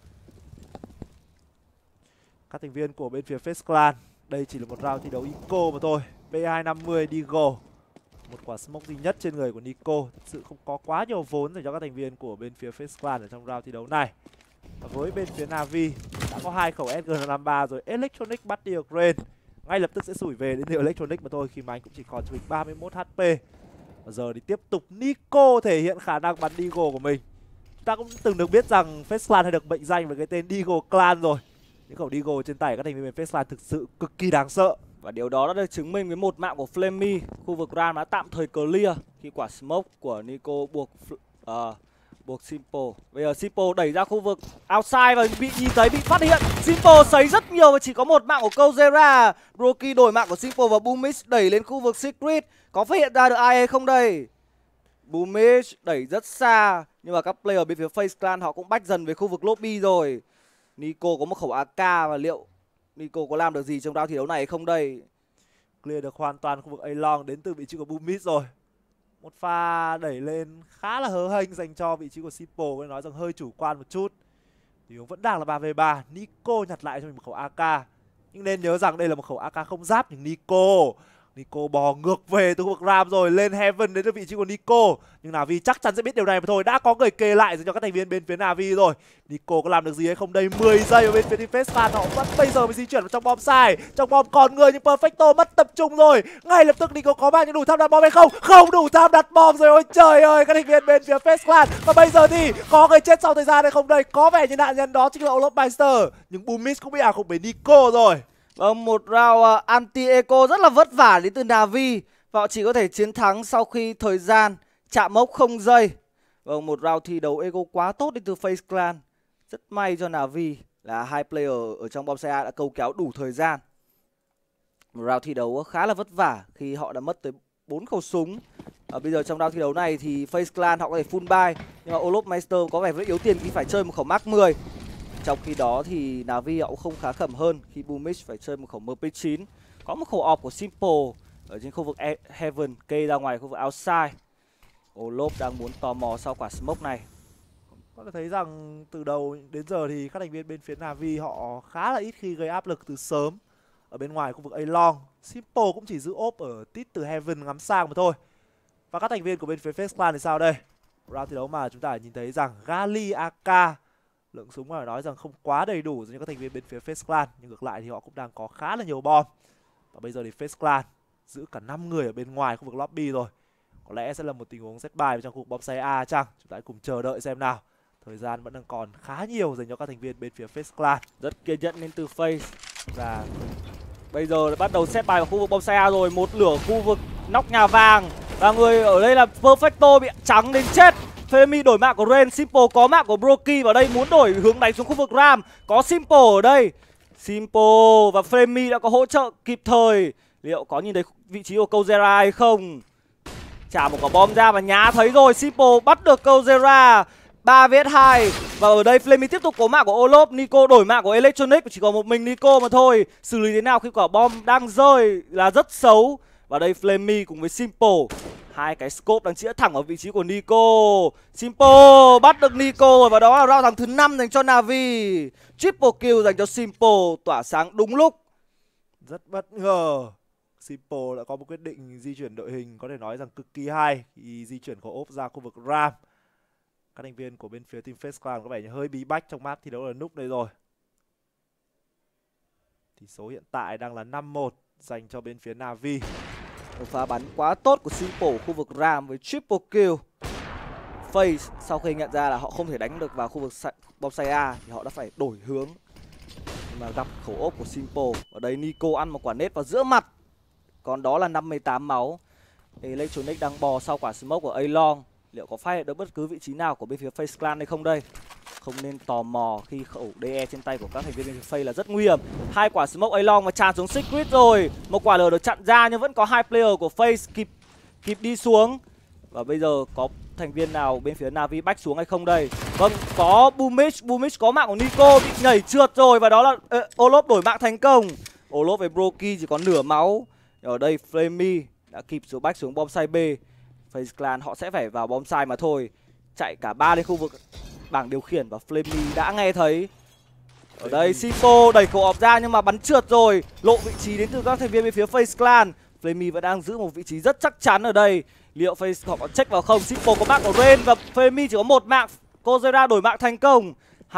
Các thành viên của bên phía FaZe Clan, đây chỉ là một round thi đấu eco mà thôi. P250 Deagle, một quả smoke duy nhất trên người của Nico. Thực sự không có quá nhiều vốn dành cho các thành viên của bên phía FaZe Clan ở trong round thi đấu này. Và với bên phía Na'Vi đã có 2 khẩu SG53 rồi. Electronic bắt đi được Rain, ngay lập tức sẽ sủi về đến Electronic mà thôi, khi mà anh cũng chỉ còn cho mình 31 HP. Và giờ thì tiếp tục Nico thể hiện khả năng bắn Deagle của mình. Chúng ta cũng từng được biết rằng FaZe Clan hay được mệnh danh với cái tên Deagle Clan rồi. Những khẩu Deagle trên tay các thành viên FaZe Clan thực sự cực kỳ đáng sợ. Và điều đó đã được chứng minh với một mạng của Flamey. Khu vực Ram đã tạm thời clear khi quả smoke của Nico buộc Simple. Bây giờ Simple đẩy ra khu vực outside và bị nhìn thấy, bị phát hiện. Simple sấy rất nhiều và chỉ có một mạng của Kozera. Broky đổi mạng của Simple và Boomich đẩy lên khu vực Secret. Có phát hiện ra được ai hay không đây? Boomich đẩy rất xa, nhưng mà các player bên phía FaZe Clan họ cũng bách dần về khu vực lobby rồi. Nico có một khẩu AK và liệu Nico có làm được gì trong round thi đấu này không đây? Clear được hoàn toàn khu vực A Long đến từ vị trí của Boomich rồi. Một pha đẩy lên khá là hớ hênh dành cho vị trí của Simple, có thể nói rằng hơi chủ quan một chút. Thì vẫn đang là 3v3. Nico nhặt lại cho mình một khẩu AK. Nhưng nên nhớ rằng đây là một khẩu AK không giáp. Nhưng Nico bò ngược về từ khu vực Ram rồi, lên Heaven đến được vị trí của Nico. Nhưng Na'Vi chắc chắn sẽ biết điều này mà thôi. Đã có người kê lại dành cho các thành viên bên phía Na'Vi rồi. Nico có làm được gì hay không đây? 10 giây ở bên phía FaZe Clan, họ vẫn bây giờ mới di chuyển vào trong bom side. Trong bom còn người nhưng Perfecto mất tập trung rồi. Ngay lập tức Nico có mang những đủ tham đặt bom hay không? Không đủ tham đặt bom rồi, ôi trời ơi, các thành viên bên phía FaZe Clan. Và bây giờ thì có người chết sau thời gian hay không đây? Có vẻ như nạn nhân đó chính là Olofmeister. Nhưng Boomich cũng bị ảo khủng bởi Nico rồi. Vâng, một round anti-eco rất là vất vả đến từ Na'Vi. Và họ chỉ có thể chiến thắng sau khi thời gian chạm mốc 0 giây. Vâng, một round thi đấu eco quá tốt đến từ FaZe Clan. Rất may cho Na'Vi là hai player ở trong bom xe đã câu kéo đủ thời gian. Một round thi đấu khá là vất vả khi họ đã mất tới 4 khẩu súng. Bây giờ trong round thi đấu này thì FaZe Clan họ có thể full buy. Nhưng mà Olofmeister có vẻ rất yếu tiền khi phải chơi một khẩu Mark 10. Trong khi đó thì Na'Vi họ cũng không khá khẩm hơn khi Boomich phải chơi một khẩu MP9. Có một khẩu off của Simple ở trên khu vực Heaven, cây ra ngoài khu vực outside. Olop đang muốn tò mò sau quả smoke này. Có thể thấy rằng từ đầu đến giờ thì các thành viên bên phía Na'Vi họ khá là ít khi gây áp lực từ sớm ở bên ngoài khu vực A-Long. Simple cũng chỉ giữ ốp ở tít từ Heaven ngắm sang mà thôi. Và các thành viên của bên phía FaZe Clan thì sao đây? Round thi đấu mà chúng ta nhìn thấy rằng Gali AK lượng súng mà nói rằng không quá đầy đủ cho các thành viên bên phía FaZe Clan, nhưng ngược lại thì họ cũng đang có khá là nhiều bom. Và bây giờ thì FaZe Clan giữ cả 5 người ở bên ngoài khu vực lobby rồi. Có lẽ sẽ là một tình huống set bài trong khu vực bom A chăng? Chúng ta hãy cùng chờ đợi xem nào. Thời gian vẫn đang còn khá nhiều dành cho các thành viên bên phía FaZe Clan. Rất kiên nhẫn đến từ FaZe. Và bây giờ bắt đầu set bài vào khu vực bom A rồi. Một lửa khu vực nóc nhà vàng. Và người ở đây là Perfecto bị trắng đến chết. Femi đổi mạng của Ren, Simple có mạng của Broky vào đây muốn đổi hướng đánh xuống khu vực Ram. Có Simple ở đây. Simple và Femi đã có hỗ trợ kịp thời. Liệu có nhìn thấy vị trí của Kozera hay không? Trả một quả bom ra và nhá thấy rồi. Simple bắt được Kozera 3vs2. Và ở đây Flammy tiếp tục có mạng của Olop. Nico đổi mạng của Electronic. Chỉ còn một mình Nico mà thôi. Xử lý thế nào khi quả bom đang rơi là rất xấu. Và đây Flammy cùng với Simple, hai cái scope đang chĩa thẳng vào vị trí của Nico. Simple bắt được Nico rồi. Và đó là round thắng thứ 5 dành cho Na'Vi. Triple kill dành cho Simple, tỏa sáng đúng lúc. Rất bất ngờ. Simple đã có một quyết định di chuyển đội hình có thể nói rằng cực kỳ hay khi di chuyển của ốp ra khu vực Ram. Các thành viên của bên phía team FaZe Clan có vẻ như hơi bí bách trong map thi đấu là núp đây rồi. Tỷ số hiện tại đang là 5-1 dành cho bên phía Na'Vi. Một pha bắn quá tốt của Simple khu vực Ram với triple kill. FaZe sau khi nhận ra là họ không thể đánh được vào khu vực bom A thì họ đã phải đổi hướng. Nhưng mà gặp khẩu ốp của Simple. Ở đây Nico ăn một quả nết vào giữa mặt. Còn đó là 58 máu. Electronic đang bò sau quả smoke của A-Long. Liệu có phát hiện được bất cứ vị trí nào của bên phía FaZe Clan hay không đây? Không nên tò mò khi khẩu DE trên tay của các thành viên bên phía FaZe là rất nguy hiểm. Hai quả smoke A-Long và tràn xuống Secret rồi. Một quả lửa được chặn ra nhưng vẫn có hai player của FaZe kịp đi xuống. Và bây giờ có thành viên nào bên phía Na'Vi back xuống hay không đây? Vâng, có Boomich có mạng của Nico bị nhảy trượt rồi. Và đó là Olop đổi mạng thành công. Olop với Broky chỉ có nửa máu. Ở đây Flammy đã kịp xuống back xuống bom side B. FaZe Clan họ sẽ phải vào bom side mà thôi. Chạy cả ba lên khu vực bảng điều khiển và Flammy đã nghe thấy. Ở đây Simple đẩy khẩu ọp ra nhưng mà bắn trượt rồi. Lộ vị trí đến từ các thành viên bên phía FaZe Clan. Flammy vẫn đang giữ một vị trí rất chắc chắn ở đây. Liệu FaZe họ có check vào không? Simple có mạng của Ren và Flammy chỉ có một mạng. Kozera đổi mạng thành công.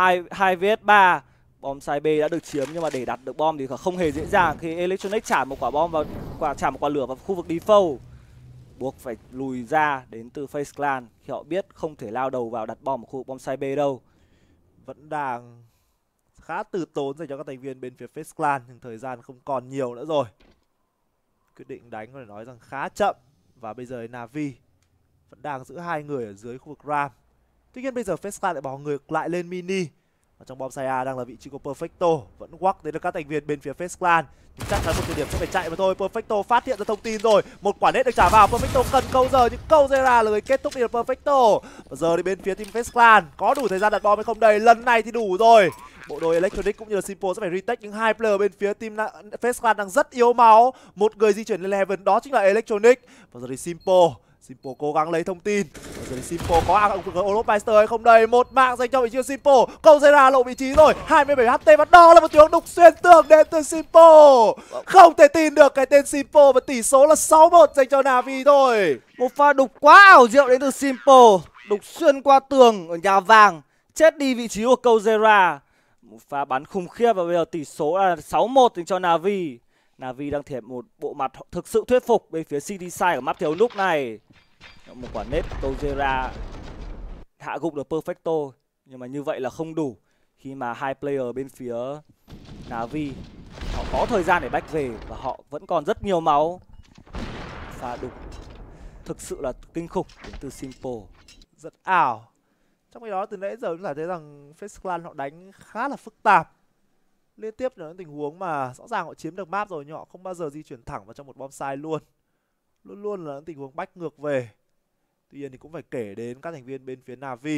2vs3. Bom side B đã được chiếm nhưng mà để đặt được bom thì không hề dễ dàng khi Electronic trả một quả bom vào trả một quả lửa vào khu vực default. Buộc phải lùi ra đến từ FaZe Clan khi họ biết không thể lao đầu vào đặt bom ở khu vực bom side B đâu. Vẫn đang khá từ tốn dành cho các thành viên bên phía FaZe Clan nhưng thời gian không còn nhiều nữa rồi. Quyết định đánh có thể nói rằng khá chậm và bây giờ Na'Vi vẫn đang giữ hai người ở dưới khu vực Ram. Tuy nhiên bây giờ FaZe Clan lại bỏ người lại lên mini. Và trong bom side A đang là vị trí của Perfecto, vẫn walk đến được các thành viên bên phía FaZe Clan. Nhưng chắc chắn một thời điểm sẽ phải chạy mà thôi. Perfecto phát hiện ra thông tin rồi, một quả nết được trả vào. Perfecto cần câu giờ nhưng Kozera là người kết thúc đi được Perfecto. Và giờ thì bên phía team FaZe Clan có đủ thời gian đặt bom hay không đây? Lần này thì đủ rồi. Bộ đôi Electronic cũng như là Simple sẽ phải retake những hai player bên phía team FaZe Clan đang rất yếu máu. Một người di chuyển lên Heaven đó chính là Electronic. Và giờ thì Simple cố gắng lấy thông tin. Bây giờ thì Simple có Olop Meister hay không đây? Một mạng dành cho vị trí của Simple. Kozera lộ vị trí rồi. 27 HT và đó là một tiếng đục xuyên tường đến từ Simple. Không thể tin được cái tên Simple và tỷ số là 6-1 dành cho Na'Vi thôi. Một pha đục quá ảo diệu đến từ Simple. Đục xuyên qua tường ở nhà vàng. Chết đi vị trí của Kozera. Một pha bắn khủng khiếp và bây giờ tỷ số là 6-1 dành cho Na'Vi. Na'Vi đang thể hiện một bộ mặt thực sự thuyết phục bên phía CD side của map thiếu lúc này. Một quả nết Kozera hạ gục được Perfecto. Nhưng mà như vậy là không đủ. Khi mà hai player bên phía Na'Vi họ có thời gian để back về và họ vẫn còn rất nhiều máu. Pha đục thực sự là kinh khủng đến từ Simple. Rất ảo. Trong khi đó từ nãy giờ chúng ta thấy rằng FaZe Clan họ đánh khá là phức tạp. Liên tiếp là những tình huống mà rõ ràng họ chiếm được map rồi nhưng họ không bao giờ di chuyển thẳng vào trong một bom side luôn. Luôn là những tình huống back ngược về. Tuy nhiên thì cũng phải kể đến các thành viên bên phía Na'Vi.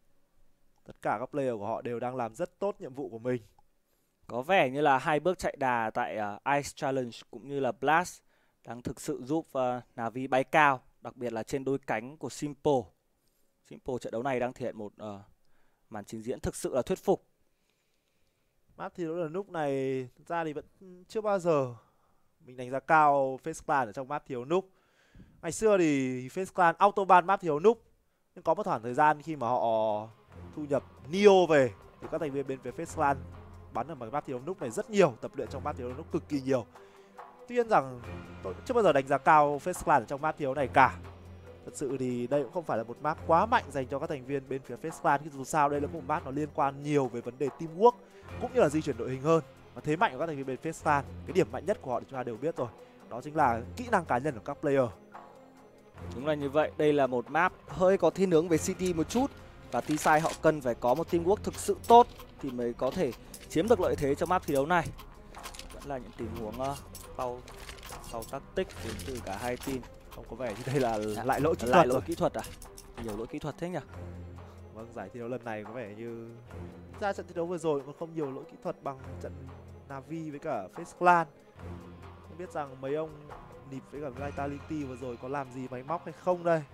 Tất cả các player của họ đều đang làm rất tốt nhiệm vụ của mình. Có vẻ như là hai bước chạy đà tại Ice Challenge cũng như là Blast đang thực sự giúp Na'Vi bay cao, đặc biệt là trên đôi cánh của Simple. Simple trận đấu này đang thể hiện một màn trình diễn thực sự là thuyết phục. Map thi đấu lần lúc này thực ra thì vẫn chưa bao giờ mình đánh giá cao FaZe Clan ở trong map thiếu núp. Ngày xưa thì FaZe Clan autoban map thiếu núp, nhưng có một khoảng thời gian khi mà họ thu nhập Neo về thì các thành viên bên phía FaZe Clan bắn ở map thiếu núp này rất nhiều, tập luyện trong map thiếu núp cực kỳ nhiều. Tuy nhiên rằng tôi chưa bao giờ đánh giá cao FaZe Clan ở trong map thiếu này cả. Thật sự thì đây cũng không phải là một map quá mạnh dành cho các thành viên bên phía FaZe Clan, dù sao đây là một map nó liên quan nhiều về vấn đề teamwork cũng như là di chuyển đội hình hơn. Và thế mạnh của các thành viên bên FaZe Clan, cái điểm mạnh nhất của họ thì chúng ta đều biết rồi, đó chính là kỹ năng cá nhân của các player. Đúng là như vậy, đây là một map hơi có thiên hướng về City một chút, và T-Side họ cần phải có một teamwork thực sự tốt thì mới có thể chiếm được lợi thế trong map thi đấu này. Vẫn là những tình huống sau tactic đến từ cả hai team. Không có vẻ như đây là lại lỗi kỹ thuật. Lại lỗi kỹ thuật à? Nhiều lỗi kỹ thuật thế nhỉ? Vâng, giải thi đấu lần này có vẻ như ra trận thi đấu vừa rồi còn không nhiều lỗi kỹ thuật bằng trận Na'Vi với cả FaZe Clan. Không biết rằng mấy ông Nịp với cả Vitality vừa rồi có làm gì máy móc hay không đây.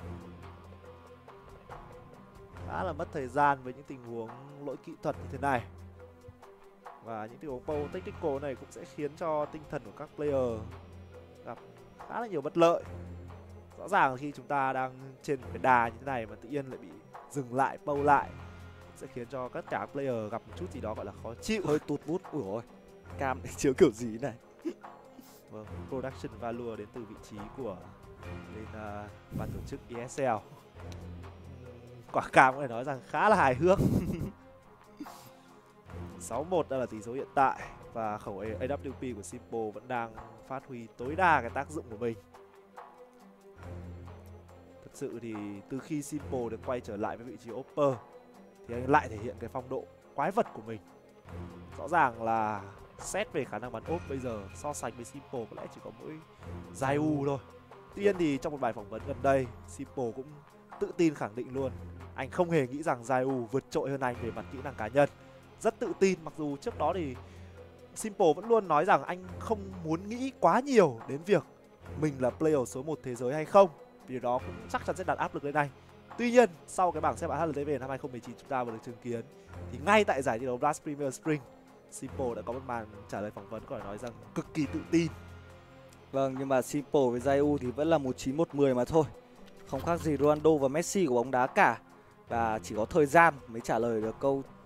Khá là mất thời gian với những tình huống lỗi kỹ thuật như thế này. Và những tình huống power technical này cũng sẽ khiến cho tinh thần của các player gặp khá là nhiều bất lợi. Rõ ràng khi chúng ta đang trên một cái đà như thế này mà tự nhiên lại bị dừng lại, pow lại, sẽ khiến cho tất cả các player gặp một chút gì đó gọi là khó chịu. Hơi tụt bút. Ui ôi, cam để chiếu kiểu gì này. Vâng, production value đến từ vị trí của bên ban tổ chức ESL. Quả cam có thể nói rằng khá là hài hước. 6-1 đã là tỷ số hiện tại, và khẩu AWP của Simple vẫn đang phát huy tối đa cái tác dụng của mình. Thật sự thì từ khi Simple được quay trở lại với vị trí Opper thì anh lại thể hiện cái phong độ quái vật của mình. Rõ ràng là xét về khả năng bắn ốp bây giờ so sánh với Simple có lẽ chỉ có mỗi Zayu thôi. Tuy nhiên thì trong một bài phỏng vấn gần đây, Simple cũng tự tin khẳng định luôn anh không hề nghĩ rằng Zayu vượt trội hơn anh về mặt kỹ năng cá nhân. Rất tự tin, mặc dù trước đó thì Simple vẫn luôn nói rằng anh không muốn nghĩ quá nhiều đến việc mình là player số 1 thế giới hay không, vì điều đó cũng chắc chắn sẽ đặt áp lực lên anh. Tuy nhiên, sau cái bảng xếp hạng HLTV năm 2019 chúng ta vừa được chứng kiến thì ngay tại giải thi đấu Blast Premier Spring, Simple đã có một màn trả lời phỏng vấn có thể nói rằng cực kỳ tự tin. Vâng, nhưng mà Simple với Zayu thì vẫn là 1-9-1-10 mà thôi. Không khác gì Ronaldo và Messi của bóng đá cả. Và chỉ có thời gian mới trả lời được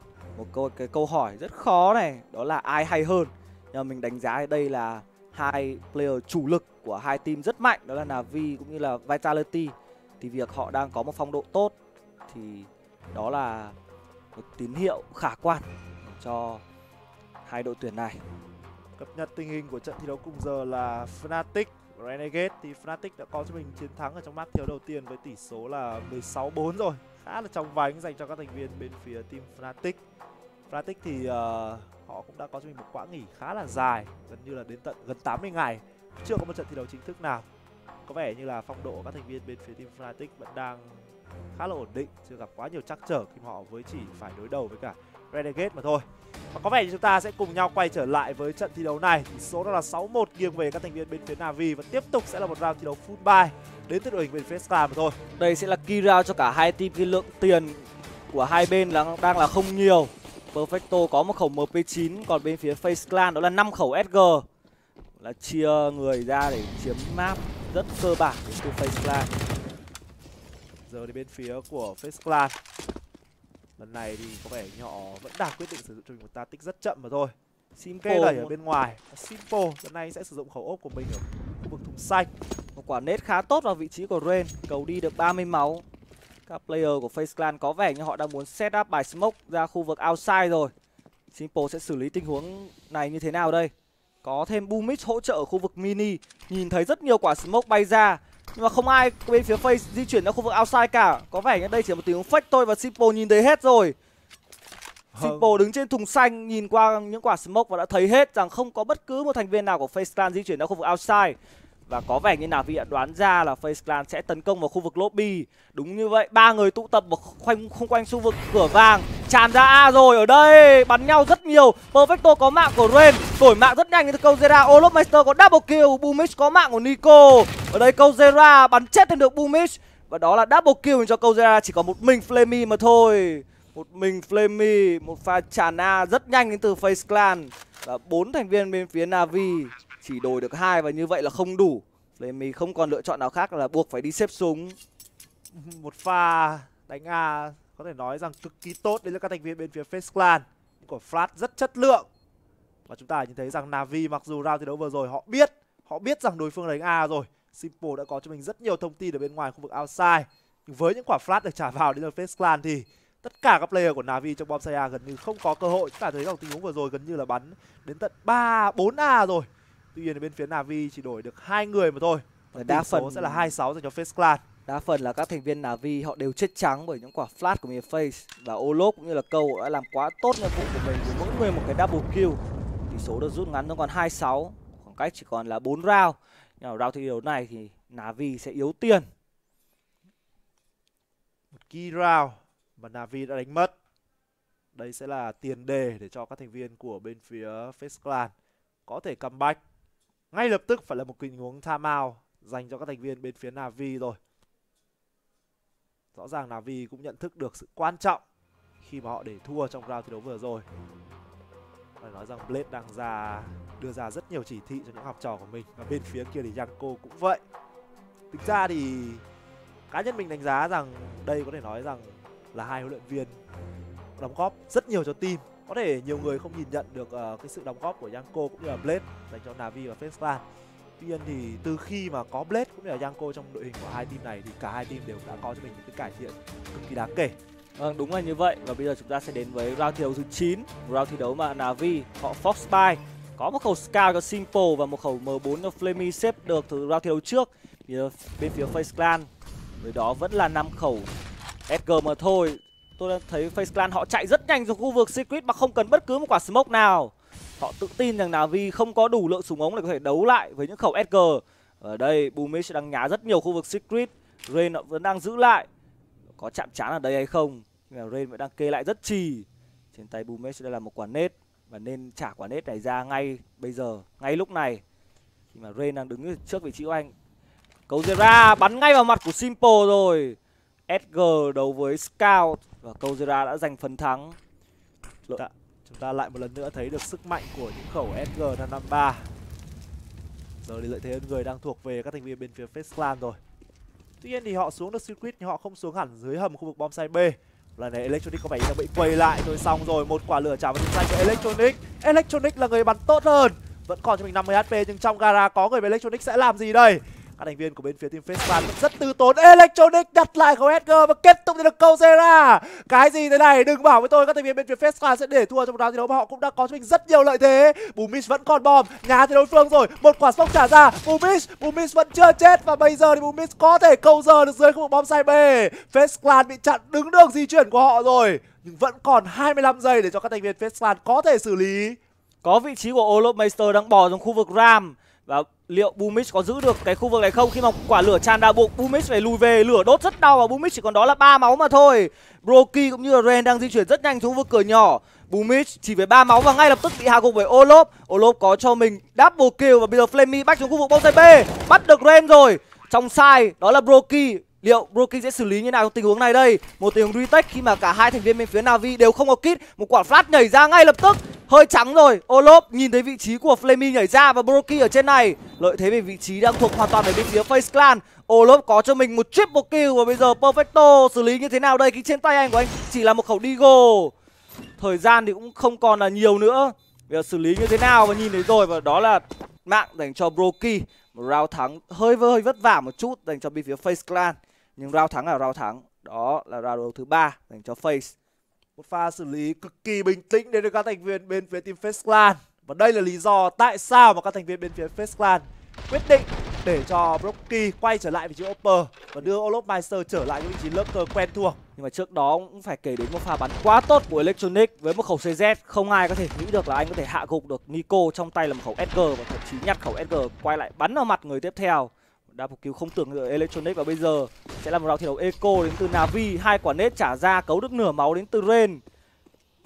cái câu hỏi rất khó này, đó là ai hay hơn. Nhưng mà mình đánh giá ở đây là hai player chủ lực của hai team rất mạnh, đó là Na'Vi cũng như là Vitality. Thì việc họ đang có một phong độ tốt thì đó là một tín hiệu khả quan cho hai đội tuyển này. Cập nhật tình hình của trận thi đấu cùng giờ là Fnatic và Renegade. Thì Fnatic đã có cho mình chiến thắng ở trong map thi đấu đầu tiên với tỷ số là 16-4 rồi. Khá là trong vánh dành cho các thành viên bên phía team Fnatic. Fnatic thì họ cũng đã có cho mình một quãng nghỉ khá là dài, gần như là đến tận gần 80 ngày chưa có một trận thi đấu chính thức nào. Có vẻ như là phong độ của các thành viên bên phía team Fnatic vẫn đang khá là ổn định, chưa gặp quá nhiều trắc trở khi mà họ mới chỉ phải đối đầu với cả Renegade mà thôi. Và có vẻ như chúng ta sẽ cùng nhau quay trở lại với trận thi đấu này. Tỷ số đó là 6-1 nghiêng về các thành viên bên phía Na'Vi, và tiếp tục sẽ là một round thi đấu full buy đến từ đội hình bên FaZe Clan mà thôi. Đây sẽ là key round cho cả hai team, cái lượng tiền của hai bên đang là không nhiều. Perfecto có một khẩu MP9, còn bên phía FaZe Clan đó là 5 khẩu SG. Là chia người ra để chiếm map rất cơ bản đến từ FaZe Clan. Giờ thì bên phía của FaZe Clan lần này thì có vẻ như họ vẫn đang quyết định sử dụng cho mình một tactic rất chậm mà thôi. Simple đẩy ở bên ngoài. Simple lần này sẽ sử dụng khẩu ốp của mình ở khu vực thùng xanh. Một quả nết khá tốt vào vị trí của Rain, cầu đi được 30 máu. Các player của FaZe Clan có vẻ như họ đang muốn set up bài smoke ra khu vực outside rồi. Simple sẽ xử lý tình huống này như thế nào đây? Có thêm Boomix hỗ trợ ở khu vực mini. Nhìn thấy rất nhiều quả smoke bay ra, nhưng mà không ai bên phía FaZe di chuyển ra khu vực outside cả. Có vẻ như đây chỉ là một tình huống fake thôi, và Simple nhìn thấy hết rồi. Simple đứng trên thùng xanh nhìn qua những quả smoke và đã thấy hết rằng không có bất cứ một thành viên nào của FaZe Clan di chuyển ra khu vực outside. Và có vẻ như Na'Vi đã đoán ra là FaZe Clan sẽ tấn công vào khu vực lobby. Đúng như vậy, ba người tụ tập xung quanh khu vực cửa vàng. tràn ra A rồi. Ở đây bắn nhau rất nhiều. Perfecto có mạng của Rain, đổi mạng rất nhanh từ Kozera. Olofmeister có double kill. Boomich có mạng của Nico. Ở đây Kozera bắn chết thêm được Boomich. Và đó là double kill cho Kozera. Chỉ có một mình Flammy mà thôi. Một mình Flammy. Một pha tràn A rất nhanh đến từ FaZe Clan. Và 4 thành viên bên phía Na'Vi chỉ đổi được 2 và như vậy là không đủ. Flammy không còn lựa chọn nào khác là buộc phải đi xếp súng. Một pha đánh A có thể nói rằng cực kỳ tốt đến các thành viên bên phía FaZe Clan. Của Flash rất chất lượng. Và chúng ta nhìn thấy rằng Na'Vi mặc dù round thi đấu vừa rồi họ biết rằng đối phương đánh A rồi. Simple đã có cho mình rất nhiều thông tin ở bên ngoài khu vực outside. Nhưng với những quả Flash được trả vào đến từ FaZe Clan thì tất cả các player của Na'Vi trong bom A gần như không có cơ hội. Chúng ta thấy rằng tình huống vừa rồi gần như là bắn đến tận 3-4 A rồi. Tuy nhiên bên phía Na'Vi chỉ đổi được 2 người mà thôi. Và đa tỷ số phần sẽ là 2-6 dành cho FaZe Clan. Đa phần là các thành viên Na'Vi họ đều chết trắng bởi những quả flash của FaZe. Và Olof cũng như là Câu đã làm quá tốt nhiệm vụ của mình với mỗi người một cái double kill. Tỷ số được rút ngắn nó còn 2-6, khoảng cách chỉ còn là 4 round. Nhưng mà round thi đấu này thì Na'Vi sẽ yếu tiền. Một key round mà Na'Vi đã đánh mất. Đây sẽ là tiền đề để cho các thành viên của bên phía FaZe Clan có thể comeback. Ngay lập tức phải là một tình huống timeout dành cho các thành viên bên phía Na'Vi rồi. Rõ ràng Na'Vi cũng nhận thức được sự quan trọng khi mà họ để thua trong round thi đấu vừa rồi. Phải nói rằng Blade đang đưa ra rất nhiều chỉ thị cho những học trò của mình. Và bên phía kia thì Yanko cũng vậy. Thực ra thì cá nhân mình đánh giá rằng đây có thể nói rằng là hai huấn luyện viên đóng góp rất nhiều cho team. Có thể nhiều người không nhìn nhận được cái sự đóng góp của Yanko cũng như là Blade dành cho Na'Vi và FaZe Clan. Tuy nhiên thì từ khi mà có Blade cũng như là Yanko trong đội hình của hai team này thì cả hai team đều đã có cho mình những cái cải thiện cực kỳ đáng kể. Vâng, đúng là như vậy. Và bây giờ chúng ta sẽ đến với round thi đấu thứ 9. Round thi đấu mà Na'Vi họ Fox Spy có một khẩu Scout cho Simple và một khẩu M4 cho Flammy xếp được từ round thi đấu trước. Bên phía FaZe Clan với đó vẫn là 5 khẩu Edgar mà thôi. Tôi đã thấy FaZe Clan họ chạy rất nhanh trong khu vực Secret mà không cần bất cứ một quả smoke nào. Họ tự tin rằng Na'Vi không có đủ lượng súng ống để có thể đấu lại với những khẩu Edgar. Ở đây Boomich đang nhá rất nhiều khu vực Secret. Rain vẫn đang giữ lại. Có chạm trán ở đây hay không? Nhưng mà Rain vẫn đang kê lại rất trì. Trên tay Boomich đây là một quả nết. Và nên trả quả nết này ra ngay bây giờ, ngay lúc này. Khi mà Rain đang đứng trước vị trí của anh. Kozera bắn ngay vào mặt của Simple rồi. Edgar đấu với Scout. Và Kozera đã giành phần thắng. Chúng ta lại một lần nữa thấy được sức mạnh của những khẩu Edgar 553. Giờ thì lợi thế hơn người đang thuộc về các thành viên bên phía FaZe Clan rồi. Tuy nhiên thì họ xuống được Secret nhưng họ không xuống hẳn dưới hầm khu vực bom site B. Lần này Electronic có vẻ đang bị quay lại rồi, xong rồi một quả lửa trả vào danh của Electronic. Electronic là người bắn tốt hơn. Vẫn còn cho mình 50 HP nhưng trong gara có người về Electronic sẽ làm gì đây? Các thành viên của bên phía team FaZe Clan rất tư tốn. Electronic đặt lại khẩu Edgar và kết thúc được Kozera. Cái gì thế này? Đừng bảo với tôi các thành viên bên phía FaZe Clan sẽ để thua trong một round thi đấu mà họ cũng đã có cho mình rất nhiều lợi thế. Boomich vẫn còn bom, nhà thì đối phương rồi. Một quả smoke trả ra. Boomich vẫn chưa chết và bây giờ thì Boomich có thể câu giờ được dưới khu vực bom site B. FaZe Clan bị chặn đứng đường di chuyển của họ rồi. Nhưng vẫn còn 25 giây để cho các thành viên FaZe Clan có thể xử lý. Có vị trí của Olofmeister đang bỏ trong khu vực Ram. Và liệu Boomich có giữ được cái khu vực này không? Khi mà quả lửa tràn ra buộc Boomich phải lùi về, lửa đốt rất đau và Boomich chỉ còn đó là 3 máu mà thôi. Broky cũng như là Ren đang di chuyển rất nhanh xuống khu vực cửa nhỏ. Boomich chỉ với 3 máu và ngay lập tức bị hạ gục bởi Olof. Olof có cho mình double kill và bây giờ Flammy back xuống khu vực bom B. Bắt được Ren rồi. Trong side đó là Broky. Liệu Broky sẽ xử lý như nào trong tình huống này đây? Một tình huống retake khi mà cả hai thành viên bên phía Na'Vi đều không có kit. Một quả flash nhảy ra ngay lập tức. Hơi trắng rồi. Olof nhìn thấy vị trí của Flammy nhảy ra và Broky ở trên này. Lợi thế về vị trí đang thuộc hoàn toàn ở bên phía FaZe Clan. Olof có cho mình một triple kill và bây giờ Perfecto xử lý như thế nào đây khi trên tay anh của anh chỉ là một khẩu Deagle. Thời gian thì cũng không còn là nhiều nữa. Bây giờ xử lý như thế nào và nhìn thấy rồi và đó là mạng dành cho Broky. Một round thắng hơi vất vả một chút dành cho bên phía FaZe Clan. Nhưng round thắng là round thắng. Đó là round đấu thứ 3 dành cho FaZe. Một pha xử lý cực kỳ bình tĩnh đến từ các thành viên bên phía team FaZe Clan. Và đây là lý do tại sao mà các thành viên bên phía FaZe Clan quyết định để cho Broky quay trở lại vị trí Opper và đưa Olofmeister trở lại vị trí lurker quen thuộc. Nhưng mà trước đó cũng phải kể đến một pha bắn quá tốt của Electronic với một khẩu CZ. Không ai có thể nghĩ được là anh có thể hạ gục được Nico trong tay là một khẩu Edgar và thậm chí nhặt khẩu Edgar quay lại bắn vào mặt người tiếp theo. Double kill không tưởng được Electronic và bây giờ sẽ là một round thi đấu eco đến từ Na'Vi. 2 quả nết trả ra cấu được nửa máu đến từ Rain.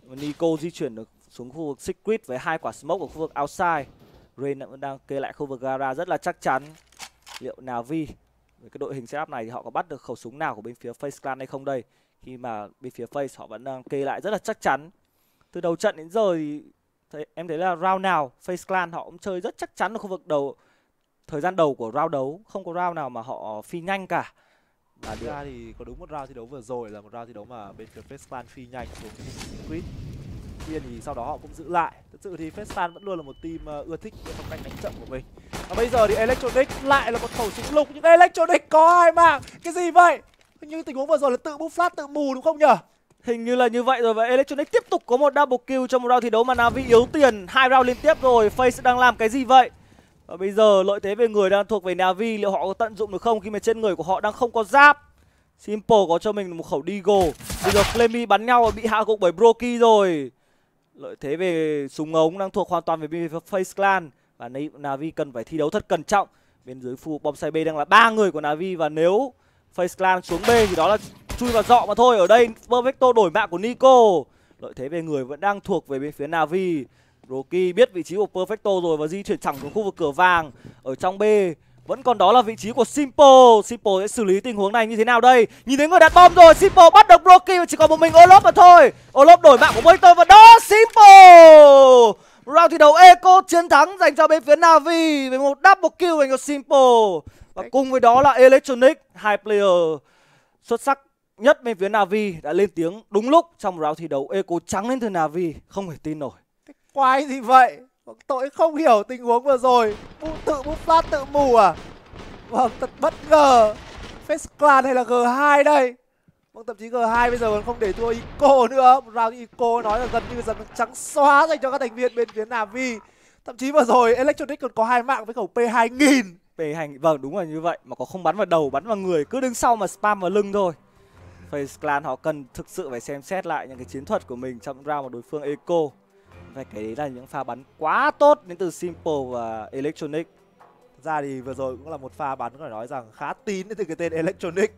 Nico di chuyển được xuống khu vực Secret với 2 quả smoke ở khu vực outside. Rain vẫn đang kê lại khu vực Gara rất là chắc chắn. Liệu Na'Vi với cái đội hình setup này thì họ có bắt được khẩu súng nào của bên phía FaZe Clan hay không đây? Khi mà bên phía FaZe họ vẫn đang kê lại rất là chắc chắn. Từ đầu trận đến giờ thì em thấy là round nào FaZe Clan họ cũng chơi rất chắc chắn ở khu vực đầu. Thời gian đầu của round đấu không có round nào mà họ phi nhanh cả. Mà ra thì có đúng một round thi đấu vừa rồi là một round thi đấu mà bên phía FaZe Clan phi nhanh xuống Secret. Tuy thì sau đó họ cũng giữ lại. Thực sự thì FaZe Clan vẫn luôn là một team ưa thích cái phong cách đánh chậm của mình. Và bây giờ thì Electronic lại là một khẩu súng lục, nhưng Electronic có 2 mạng. Cái gì vậy? Hình như tình huống vừa rồi là tự bút flash tự mù đúng không nhỉ? Hình như là như vậy rồi, và Electronic tiếp tục có một double kill trong một round thi đấu mà Na'Vi yếu tiền 2 round liên tiếp rồi. FaZe đang làm cái gì vậy? Và bây giờ lợi thế về người đang thuộc về Na'Vi, liệu họ có tận dụng được không khi mà trên người của họ đang không có giáp? Simple có cho mình một khẩu Deagle. Bây giờ Flammy bắn nhau và bị hạ gục bởi Broky rồi. Lợi thế về súng ống đang thuộc hoàn toàn về bên FaZe Clan. Và Na'Vi cần phải thi đấu thật cẩn trọng. Bên dưới khu bombsite B đang là 3 người của Na'Vi. Và nếu FaZe Clan xuống B thì đó là chui vào dọ mà thôi. Ở đây Perfecto đổi mạng của Nico. Lợi thế về người vẫn đang thuộc về bên phía Na'Vi. Broky biết vị trí của Perfecto rồi và di chuyển thẳng xuống khu vực cửa vàng. Ở trong B vẫn còn đó là vị trí của Simple. Simple sẽ xử lý tình huống này như thế nào đây? Nhìn thấy người đặt bom rồi, Simple bắt được Broky và chỉ còn một mình Olop mà thôi. Olop đổi mạng của Moiter và đó Simple. Round thi đấu Eco chiến thắng dành cho bên phía Na'Vi với một double kill dành cho Simple. Và cùng với đó là Electronic, 2 player xuất sắc nhất bên phía Na'Vi đã lên tiếng đúng lúc trong round thi đấu Eco trắng lên từ Na'Vi, không thể tin nổi. Cái quái gì vậy? Tôi không hiểu tình huống vừa rồi. Tự bút flash tự mù à? Vâng, thật bất ngờ. FaZe Clan hay là G2 đây? Vâng, thậm chí G2 bây giờ còn không để thua Ico nữa. Một round Ico nói là gần như là trắng xóa dành cho các thành viên bên phía Na'Vi. Thậm chí vừa rồi Electronic còn có 2 mạng với khẩu P2000. P2000, vâng đúng là như vậy. Mà có không bắn vào đầu, bắn vào người, cứ đứng sau mà spam vào lưng thôi. FaZe Clan họ cần thực sự phải xem xét lại những cái chiến thuật của mình trong round mà đối phương Eco. Và cái đấy là những pha bắn quá tốt đến từ Simple và Electronic. Thật ra thì vừa rồi cũng là một pha bắn có thể nói rằng khá tín đến từ cái tên Electronic.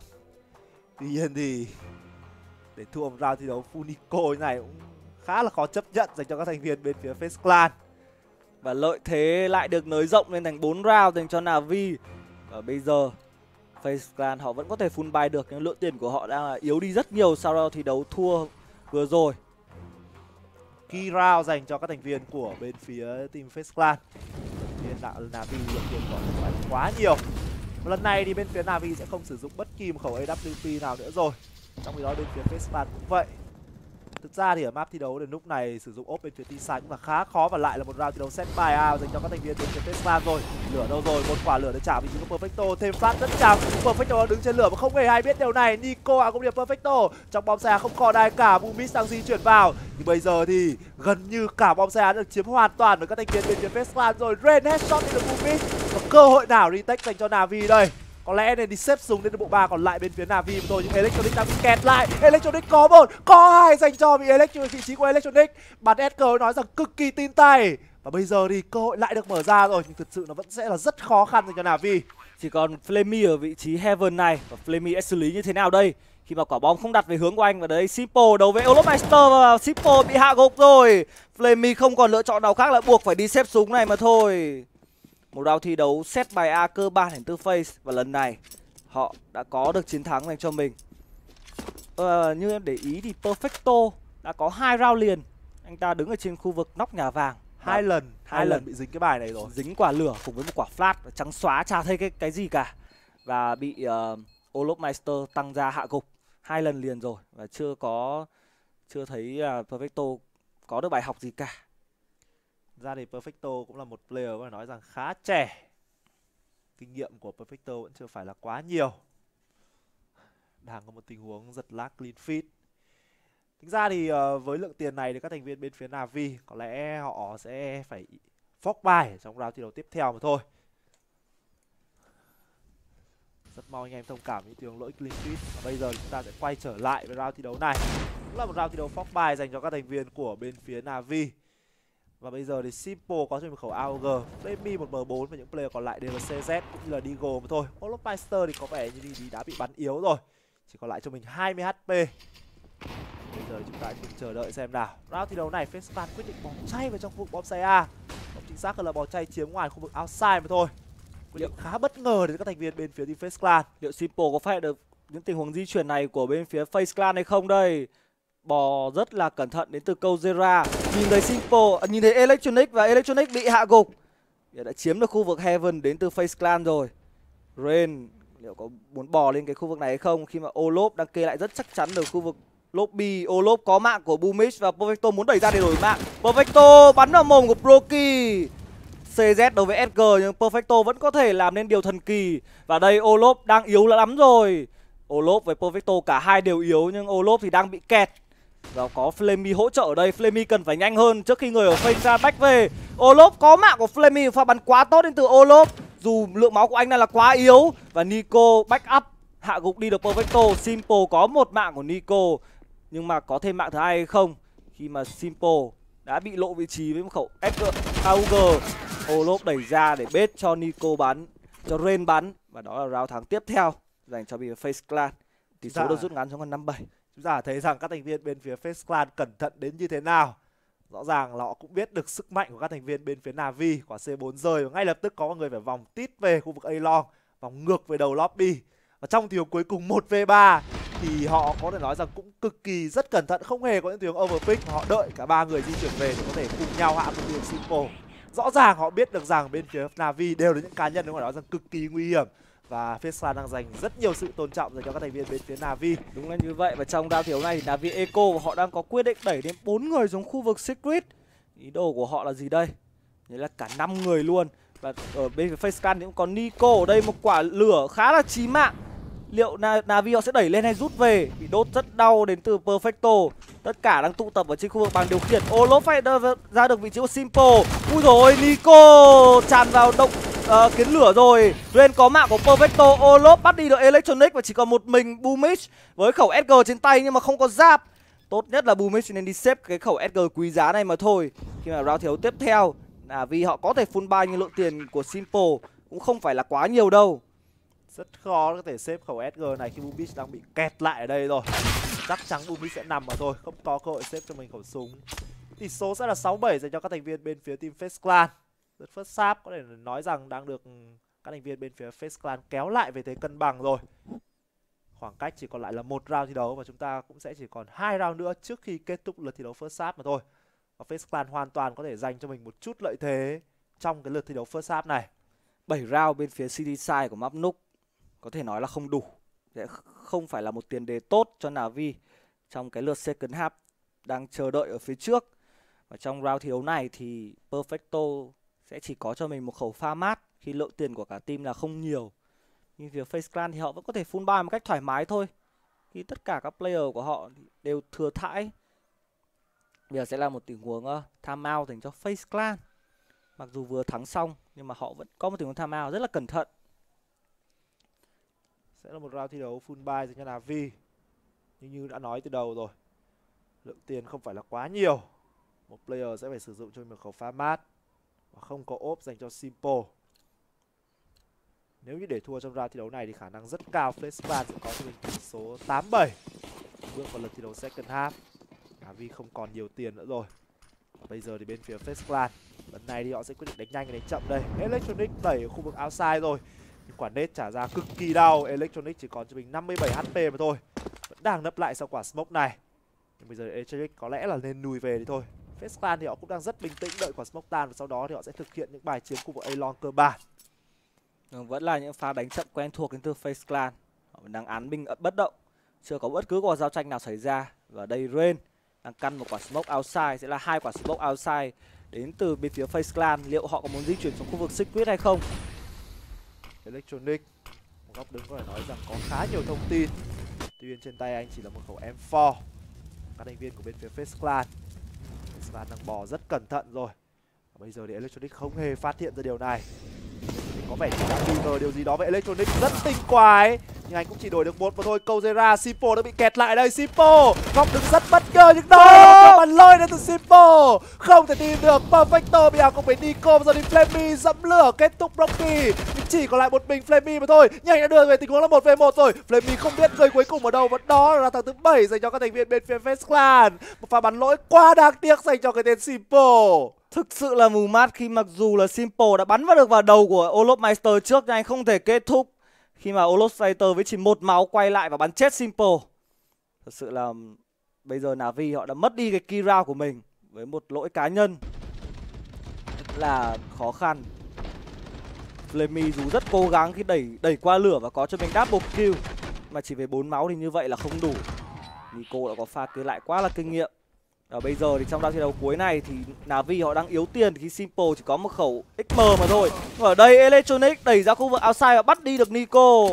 Tuy nhiên thì để thua một round thi đấu full Nico như này cũng khá là khó chấp nhận dành cho các thành viên bên phía FaZe Clan. Và lợi thế lại được nới rộng lên thành 4 round dành cho Na'Vi. Và bây giờ FaZe Clan họ vẫn có thể full buy được, nhưng lượng tiền của họ đang là yếu đi rất nhiều sau đó thi đấu thua vừa rồi. Key round dành cho các thành viên của bên phía team FaZe Clan. Bên Na'Vi lượng tiền của họ không phải quá nhiều. Và lần này thì bên phía Na'Vi sẽ không sử dụng bất kỳ một khẩu AWP nào nữa rồi. Trong khi đó bên phía FaZe Clan cũng vậy. Thực ra thì ở map thi đấu đến lúc này sử dụng ốp bên phía T-side cũng là khá khó, và lại là một round thi đấu set by out dành cho các thành viên bên phía FaZe Clan rồi. Lửa đâu rồi? Một quả lửa để trả vị trí của Perfecto, thêm phát rất trắng. Perfecto đứng trên lửa mà không hề hay biết điều này. Nico cũng điểm Perfecto. Trong bom xe không còn ai cả, Bumis đang di chuyển vào. Thì bây giờ thì gần như cả bom xe được chiếm hoàn toàn bởi các thành viên bên phía FaZe Clan rồi. Rain headshot đến được Bumis. Có cơ hội nào retake dành cho Na'Vi đây? Có lẽ nên đi xếp súng đến bộ 3 còn lại bên phía Na'Vi thôi, nhưng Electronic đang bị kẹt lại. Electronic có 1, có 2 dành cho vị trí của Electronic. Bắn Edgar nói rằng cực kỳ tin tay. Và bây giờ thì cơ hội lại được mở ra rồi, nhưng thực sự nó vẫn sẽ là rất khó khăn dành cho Na'Vi. Chỉ còn Flammy ở vị trí Heaven này, và Flammy sẽ xử lý như thế nào đây? Khi mà quả bom không đặt về hướng của anh, và đấy Simple đấu với Olofmeister và Simple bị hạ gục rồi. Flammy không còn lựa chọn nào khác là buộc phải đi xếp súng này mà thôi. Một round thi đấu set bài A cơ bản đến từ FaZe, và lần này họ đã có được chiến thắng dành cho mình. Như em để ý thì Perfecto đã có 2 round liền. Anh ta đứng ở trên khu vực nóc nhà vàng hai lần bị dính cái bài này rồi. Dính quả lửa cùng với một quả flash trắng xóa, chả thấy cái gì cả. Và bị Olofmeister tăng ra hạ gục 2 lần liền rồi. Và chưa thấy Perfecto có được bài học gì cả. Ra thì Perfecto cũng là một player có thể nói rằng khá trẻ. Kinh nghiệm của Perfecto vẫn chưa phải là quá nhiều. Đang có một tình huống giật lag clean feed. Tính ra thì với lượng tiền này thì các thành viên bên phía Na'Vi có lẽ họ sẽ phải phóc bài trong round thi đấu tiếp theo mà thôi. Rất mong anh em thông cảm những tiếng lỗi clean feed. Và bây giờ chúng ta sẽ quay trở lại với round thi đấu này. Cũng là một round thi đấu phóc bài dành cho các thành viên của bên phía Na'Vi. Và bây giờ thì Simple có trên một khẩu AOG, Flammy một M4 và những player còn lại đều là CZ cũng như là Deagle mà thôi. Olofmeister thì có vẻ như đã bị bắn yếu rồi. Chỉ còn lại cho mình 20 HP. Bây giờ chúng ta hãy cùng chờ đợi xem nào. Round thi đấu này FaZe Clan quyết định bỏ chay vào trong khu vực bom say A. Không chính xác hơn là bỏ chay chiếm ngoài khu vực outside mà thôi. Quyết định khá bất ngờ đến các thành viên bên phía team FaZe Clan. Liệu Simple có phát hiện được những tình huống di chuyển này của bên phía FaZe Clan hay không đây? Bò rất là cẩn thận đến từ câu Zera. Nhìn thấy Simple, nhìn thấy Electronic và Electronic bị hạ gục. Hiện đã chiếm được khu vực Heaven đến từ FaZe Clan rồi. Rain liệu có muốn bò lên cái khu vực này hay không, khi mà Olop đang kê lại rất chắc chắn ở khu vực lobby. Olop có mạng của Boomich và Perfecto muốn đẩy ra để đổi mạng. Perfecto bắn vào mồm của Proki. CZ đối với Edgar nhưng Perfecto vẫn có thể làm nên điều thần kỳ. Và đây Olop đang yếu lắm rồi. Olop với Perfecto cả hai đều yếu nhưng Olop thì đang bị kẹt. Và có Flammy hỗ trợ ở đây. Flammy cần phải nhanh hơn trước khi người ở FaZe back về. Olop có mạng của Flammy, pha bắn quá tốt đến từ Olop. Dù lượng máu của anh này là quá yếu. Và Nico back up hạ gục đi được Perfecto. Simple có một mạng của Nico, nhưng mà có thêm mạng thứ hai hay không, khi mà Simple đã bị lộ vị trí với một khẩu Edgar AUG. Olop đẩy ra để bait cho Nico bắn, cho Rain bắn. Và đó là round thắng tiếp theo dành cho bên FaZe Clan. Tỷ số được rút ngắn xuống còn 5-7. Chúng ta thấy rằng các thành viên bên phía FaZe Clan cẩn thận đến như thế nào. Rõ ràng là họ cũng biết được sức mạnh của các thành viên bên phía Na'Vi. Quả C4 rơi và ngay lập tức có một người phải vòng tít về khu vực A-Long, vòng ngược về đầu lobby. Và trong tình huống cuối cùng 1v3 thì họ có thể nói rằng cũng cực kỳ rất cẩn thận, không hề có những tình huống overpick. Họ đợi cả ba người di chuyển về để có thể cùng nhau hạ một đường Simple. Rõ ràng họ biết được rằng bên phía Na'Vi đều là những cá nhân, đúng phải nói rằng cực kỳ nguy hiểm. Và FaZe Clan đang dành rất nhiều sự tôn trọng dành cho các thành viên bên phía Na'Vi. Đúng là như vậy. Và trong round thiếu này thì Na'Vi Echo họ đang có quyết định đẩy đến 4 người xuống khu vực Secret. Ý đồ của họ là gì đây? Đấy là cả 5 người luôn. Và ở bên phía FaZe Clan thì cũng có Nico ở đây, một quả lửa khá là chí mạng. Liệu Na'Vi họ sẽ đẩy lên hay rút về? Bị đốt rất đau đến từ Perfecto. Tất cả đang tụ tập ở trên khu vực bằng điều khiển. Olop phải ra được vị trí của Simple. Ui rồi Nico tràn vào động kiến lửa rồi. Rain có mạng của Perfecto. Olop bắt đi được Electronic và chỉ còn một mình Boomich với khẩu Edgar trên tay nhưng mà không có giáp. Tốt nhất là Boomich nên đi xếp cái khẩu Edgar quý giá này mà thôi. Khi mà round thiếu tiếp theo, Na'Vi họ có thể full buy nhưng lượng tiền của Simple cũng không phải là quá nhiều đâu. Rất khó có thể xếp khẩu Edgar này khi Boomich đang bị kẹt lại ở đây rồi. Chắc chắn Boomich sẽ nằm mà thôi, không có cơ hội xếp cho mình khẩu súng. Tỷ số sẽ là 6-7 dành cho các thành viên bên phía team FaZe Clan. Rất first half có thể nói rằng đang được các thành viên bên phía FaZe Clan kéo lại về thế cân bằng rồi. Khoảng cách chỉ còn lại là một round thi đấu và chúng ta cũng sẽ chỉ còn 2 round nữa trước khi kết thúc lượt thi đấu first half mà thôi. Và FaZe Clan hoàn toàn có thể dành cho mình một chút lợi thế trong cái lượt thi đấu first half này. 7 round bên phía CD side của map Nook có thể nói là không đủ, sẽ không phải là một tiền đề tốt cho Na'Vi trong cái lượt second half đang chờ đợi ở phía trước. Và trong round thi đấu này thì Perfecto sẽ chỉ có cho mình một khẩu pha mát khi lượng tiền của cả team là không nhiều. Nhưng phía FaZe Clan thì họ vẫn có thể full buy một cách thoải mái thôi, khi tất cả các player của họ đều thừa thãi. Bây giờ sẽ là một tình huống timeout dành cho FaZe Clan. Mặc dù vừa thắng xong nhưng mà họ vẫn có một tình huống timeout rất là cẩn thận. Sẽ là một round thi đấu full buy dành cho Na'Vi. Nhưng như đã nói từ đầu rồi, lượng tiền không phải là quá nhiều. Một player sẽ phải sử dụng cho một khẩu pha mát và không có ốp dành cho Simple. Nếu như để thua trong round thi đấu này thì khả năng rất cao FaZe Clan sẽ có cho mình tỷ số 8-7. Bước vào lượt thi đấu second half. Na'Vi không còn nhiều tiền nữa rồi. Bây giờ thì bên phía FaZe Clan, lần này thì họ sẽ quyết định đánh nhanh hay đánh chậm đây. Electronic đẩy ở khu vực outside rồi. Nhưng quả nết trả ra cực kỳ đau. Electronic chỉ còn cho mình 57 HP mà thôi. Vẫn đang nấp lại sau quả smoke này. Nhưng bây giờ Electronic có lẽ là nên lùi về thì thôi. FaZe Clan thì họ cũng đang rất bình tĩnh đợi quả smoke tan và sau đó thì họ sẽ thực hiện những bài chiếm khu vực A-Long cơ bản. Vẫn là những pha đánh chậm quen thuộc đến từ FaZe Clan. Họ đang án binh bất động, chưa có bất cứ quả giao tranh nào xảy ra. Và đây Rain đang căn một quả smoke outside, sẽ là 2 quả smoke outside đến từ bên phía FaZe Clan. Liệu họ có muốn di chuyển xuống khu vực Secret hay không? Electronic, một góc đứng có thể nói rằng có khá nhiều thông tin. Tuy nhiên trên tay anh chỉ là một khẩu M4. Các thành viên của bên phía FaZe Clan đang bò rất cẩn thận rồi. Và bây giờ thì Electronic không hề phát hiện ra điều này. có vẻ như đã nghi ngờ điều gì đó với Electronic, rất tinh quái. Nhưng anh cũng chỉ đổi được một mà thôi. Kozera, Simple đã bị kẹt lại đây. Simple góc đứng rất bất ngờ nhưng đó là bắn lôi đến từ Simple, không thể tìm được. Perfecto bị ảo cùng với Nico và giờ thì Flammy dẫm lửa kết thúc Rocky. Nhưng chỉ còn lại một mình Flammy mà thôi. Nhưng anh đã đưa về tình huống là 1v1 rồi. Flammy không biết người cuối cùng ở đâu, vẫn đó là thằng thứ 7 dành cho các thành viên bên phía FaZe Clan. Một pha bắn lỗi quá đáng tiếc dành cho cái tên Simple. Thực sự là mù mát khi mặc dù là Simple đã bắn vào được vào đầu của Olofmeister trước nhưng anh không thể kết thúc. Khi mà Olofmeister với chỉ một máu quay lại và bắn chết Simple. Thật sự là bây giờ Na'Vi họ đã mất đi cái key round của mình với một lỗi cá nhân rất là khó khăn. Flammy dù rất cố gắng khi đẩy qua lửa và có cho mình double kill, mà chỉ về 4 máu thì như vậy là không đủ. Nico đã có pha cứu lại quá là kinh nghiệm. Và bây giờ thì trong round thi đấu cuối này thì Na'Vi họ đang yếu tiền khi Simple chỉ có một khẩu XM mà thôi. Nhưng ở đây Electronic đẩy ra khu vực outside và bắt đi được Nico.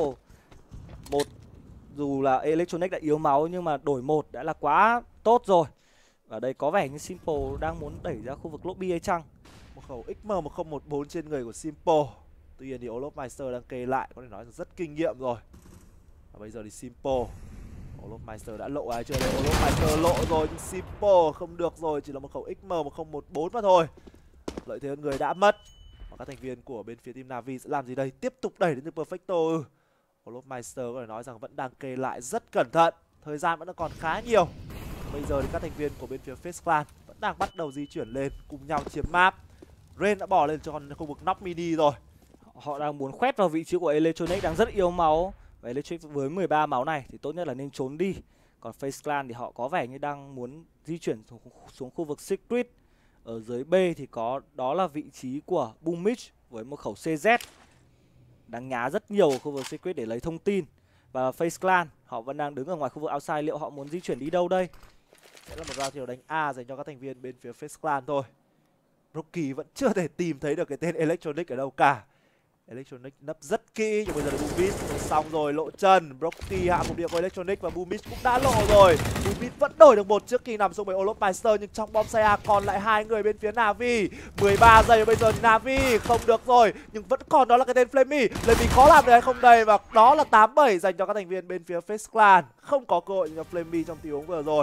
Dù là Electronic đã yếu máu nhưng mà đổi một đã là quá tốt rồi. Và đây có vẻ như Simple đang muốn đẩy ra khu vực lobby hay chăng? Một khẩu XM1014 trên người của Simple. Tuy nhiên thì Olofmeister đang kê lại, có thể nói là rất kinh nghiệm rồi. Và bây giờ thì Simple, Olofmeister đã lộ ai chưa đây? Olofmeister lộ rồi nhưng Simple không được rồi, chỉ là một khẩu XM1014 mà thôi. Lợi thế hơn người đã mất. Và các thành viên của bên phía team Na'Vi sẽ làm gì đây? Tiếp tục đẩy đến từ Perfecto. Olofmeister có thể nói rằng vẫn đang kê lại rất cẩn thận. Thời gian vẫn còn khá nhiều. Bây giờ thì các thành viên của bên phía FaZe Clan vẫn đang bắt đầu di chuyển lên, cùng nhau chiếm map. Rain đã bỏ lên cho khu vực Knock Mini rồi. Họ đang muốn khoét vào vị trí của Electronic đang rất yếu máu. Và Electronic với 13 máu này thì tốt nhất là nên trốn đi. Còn FaZe Clan thì họ có vẻ như đang muốn di chuyển xuống khu vực Secret. Ở dưới B thì có đó là vị trí của Boomich với một khẩu CZ. Đang nhá rất nhiều ở khu vực Secret để lấy thông tin. Và FaZe Clan họ vẫn đang đứng ở ngoài khu vực outside. Liệu họ muốn di chuyển đi đâu đây? Sẽ là một round thi đấu đánh A dành cho các thành viên bên phía FaZe Clan thôi. Rocky vẫn chưa thể tìm thấy được cái tên Electronic ở đâu cả. Electronic nấp rất kỹ nhưng bây giờ là Boomich xong rồi, lộ chân. Rocky hạ một điểm của Electronic và Boomich cũng đã lộ rồi. Boomich vẫn đổi được một trước khi nằm xuống với Olofmeister, nhưng trong bonsai A còn lại hai người bên phía Na'Vi. 13 giây bây giờ thì Na'Vi không được rồi, nhưng vẫn còn đó là cái tên Flammy. Flammy có làm được hay không đây? Và đó là 8-7 dành cho các thành viên bên phía FaZe Clan. Không có cơ hội cho Flammy trong tình huống vừa rồi.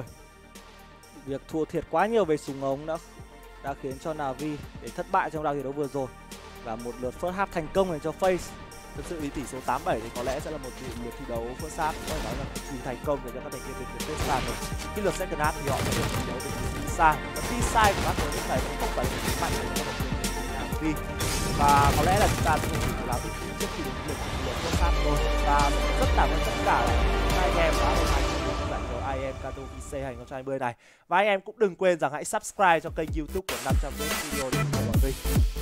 Việc thua thiệt quá nhiều về súng ống đã khiến cho Na'Vi để thất bại trong round thi đấu vừa rồi. Và một lượt first half thành công dành cho FaZe. Thực sự thì tỷ số 8-7 thì có lẽ sẽ là một lượt thi đấu first half có thể nói là cực kỳ thành công để cho các thành viên bên phía FaZe Clan rồi. Cái lượt second half thì họ sẽ được thi đấu bên phía T-Side. Và T-Side của các lúc này cũng không phải là một mạnh của các thành viên bên phía Na'Vi. Và có lẽ là chúng ta sẽ không chỉ là trước khi đến lượt first half thôi. Và rất cảm ơn tất cả hai anh em đã đồng hành trong giải đấu IEM Katowice 2020 này. Và anh em cũng đừng quên rằng hãy subscribe cho kênh YouTube của 500 Studio để ủng hộ bọn mình.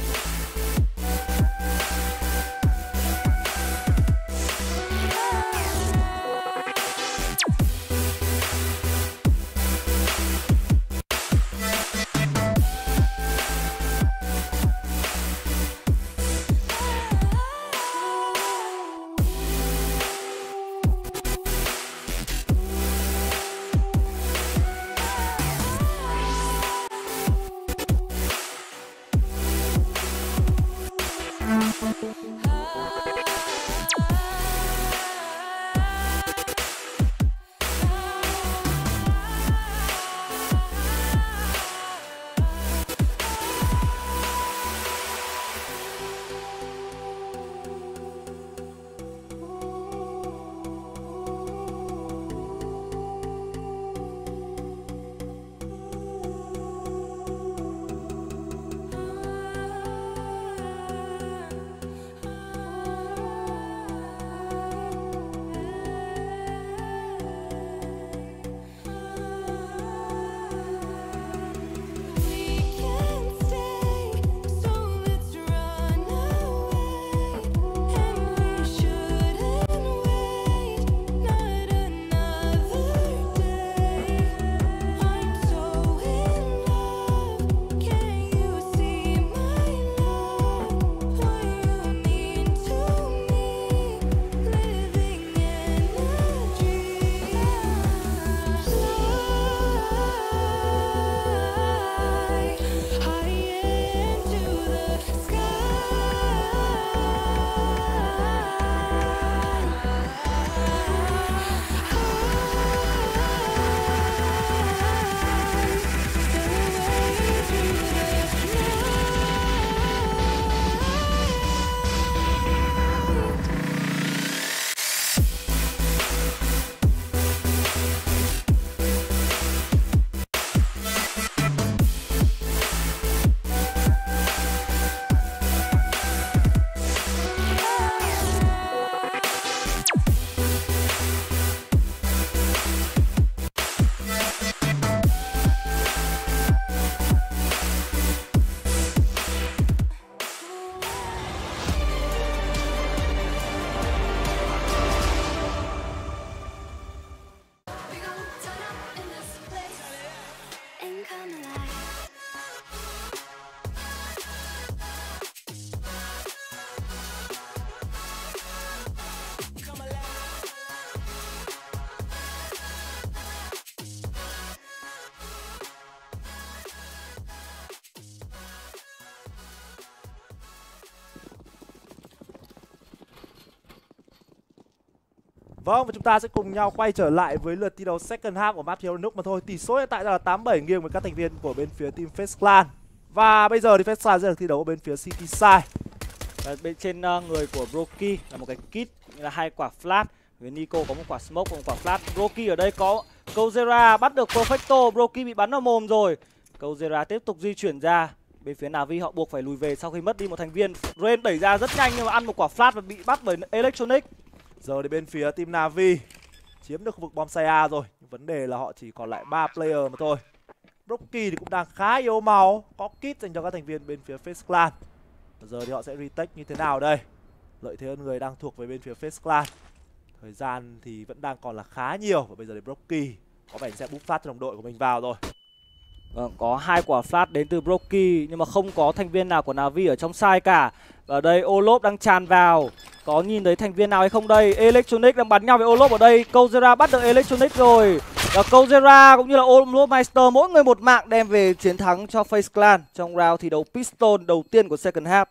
Vâng, và chúng ta sẽ cùng nhau quay trở lại với lượt thi đấu second half của map thi đấu Nook mà thôi. Tỷ số hiện tại là 8-7 nghiêng với các thành viên của bên phía team FaZe Clan. Và bây giờ thì FaZe Clan sẽ được thi đấu ở bên phía City Side. Bên trên người của Broky là một cái kit là 2 quả flash, với Nico có một quả smoke và một quả flash. Broky ở đây có Kozera bắt được Perfecto, Broky bị bắn vào mồm rồi. Kozera tiếp tục di chuyển ra. Bên phía Na'Vi họ buộc phải lùi về sau khi mất đi một thành viên. Rain đẩy ra rất nhanh nhưng mà ăn một quả flash và bị bắt bởi Electronic. Giờ thì bên phía team Na'Vi chiếm được khu vực bom xe A rồi. Vấn đề là họ chỉ còn lại 3 player mà thôi. Broky thì cũng đang khá yếu máu, có kit dành cho các thành viên bên phía FaZe Clan. Giờ thì họ sẽ retake như thế nào đây? Lợi thế hơn người đang thuộc về bên phía FaZe Clan. Thời gian thì vẫn đang còn là khá nhiều. Và bây giờ thì Broky có vẻ sẽ búp phát cho đồng đội của mình vào rồi. Vâng, có 2 quả flash đến từ Broky nhưng mà không có thành viên nào của Na'Vi ở trong side cả. Ở đây Olop đang tràn vào. Có nhìn thấy thành viên nào hay không đây? Electronic đang bắn nhau với Olop ở đây. Kozera bắt được Electronic rồi. Và Kozera cũng như là Olop Meister mỗi người một mạng đem về chiến thắng cho FaZe Clan trong round thi đấu Piston đầu tiên của second half.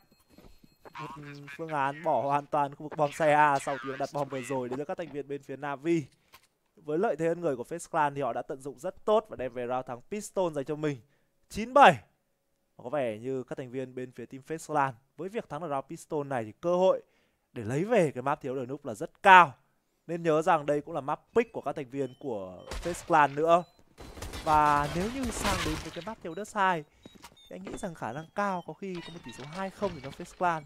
Một phương án bỏ hoàn toàn khu vực bom xe A sau tiếng đặt bom vừa rồi đến cho các thành viên bên phía Na'Vi. Với lợi thế hơn người của FaZe Clan thì họ đã tận dụng rất tốt và đem về round thắng Piston dành cho mình 9-7. Có vẻ như các thành viên bên phía team FaZe Clan với việc thắng được round Piston này thì cơ hội để lấy về cái map thiếu đời Nook là rất cao. Nên nhớ rằng đây cũng là map pick của các thành viên của FaZe Clan nữa. Và nếu như sang đến với cái map thiếu đất 2 thì anh nghĩ rằng khả năng cao có khi có một tỷ số 2-0 cho FaZe Clan.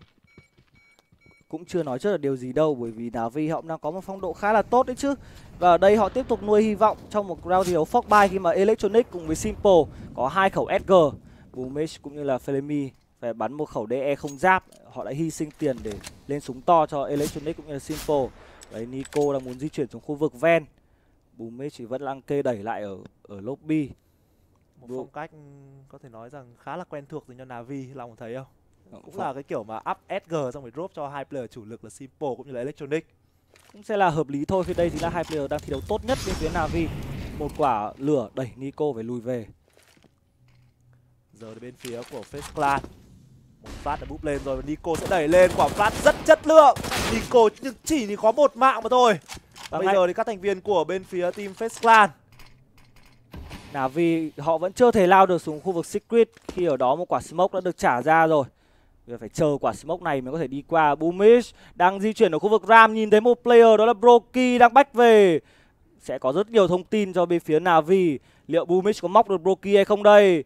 Cũng chưa nói trước là điều gì đâu, bởi vì Na'Vi họ cũng đang có một phong độ khá là tốt đấy chứ. Và ở đây họ tiếp tục nuôi hy vọng trong một round thi đấu Fogby khi mà Electronic cùng với Simple có 2 khẩu SG. Boomage cũng như là Felemy phải bắn một khẩu DE không giáp. Họ đã hy sinh tiền để lên súng to cho Electronic cũng như là Simple. Đấy, Nico đang muốn di chuyển xuống khu vực ven. Boomage chỉ vẫn đang kê đẩy lại ở lobby. Một phong cách có thể nói rằng khá là quen thuộc dành cho Na'Vi, Long thấy không? Cũng là cái kiểu mà up SG xong rồi drop cho hai player chủ lực là Simple cũng như là Electronic. Cũng sẽ là hợp lý thôi, vì đây chính là hai player đang thi đấu tốt nhất bên phía Na'Vi. Một quả lửa đẩy Nico phải lùi về. Giờ thì bên phía của FaZe Clan, một phát đã búp lên rồi và Nico sẽ đẩy lên quả phát rất chất lượng. Nico nhưng chỉ có một mạng mà thôi. Bây giờ thì các thành viên của bên phía team FaZe Clan, Na'Vi họ vẫn chưa thể lao được xuống khu vực Secret khi ở đó một quả smoke đã được trả ra rồi. Bây giờ phải chờ quả smoke này mới có thể đi qua. Boomage đang di chuyển ở khu vực Ram, nhìn thấy một player đó là Broky đang back về. Sẽ có rất nhiều thông tin cho bên phía Na'Vi. Liệu Boomage có móc được Broky hay không đây?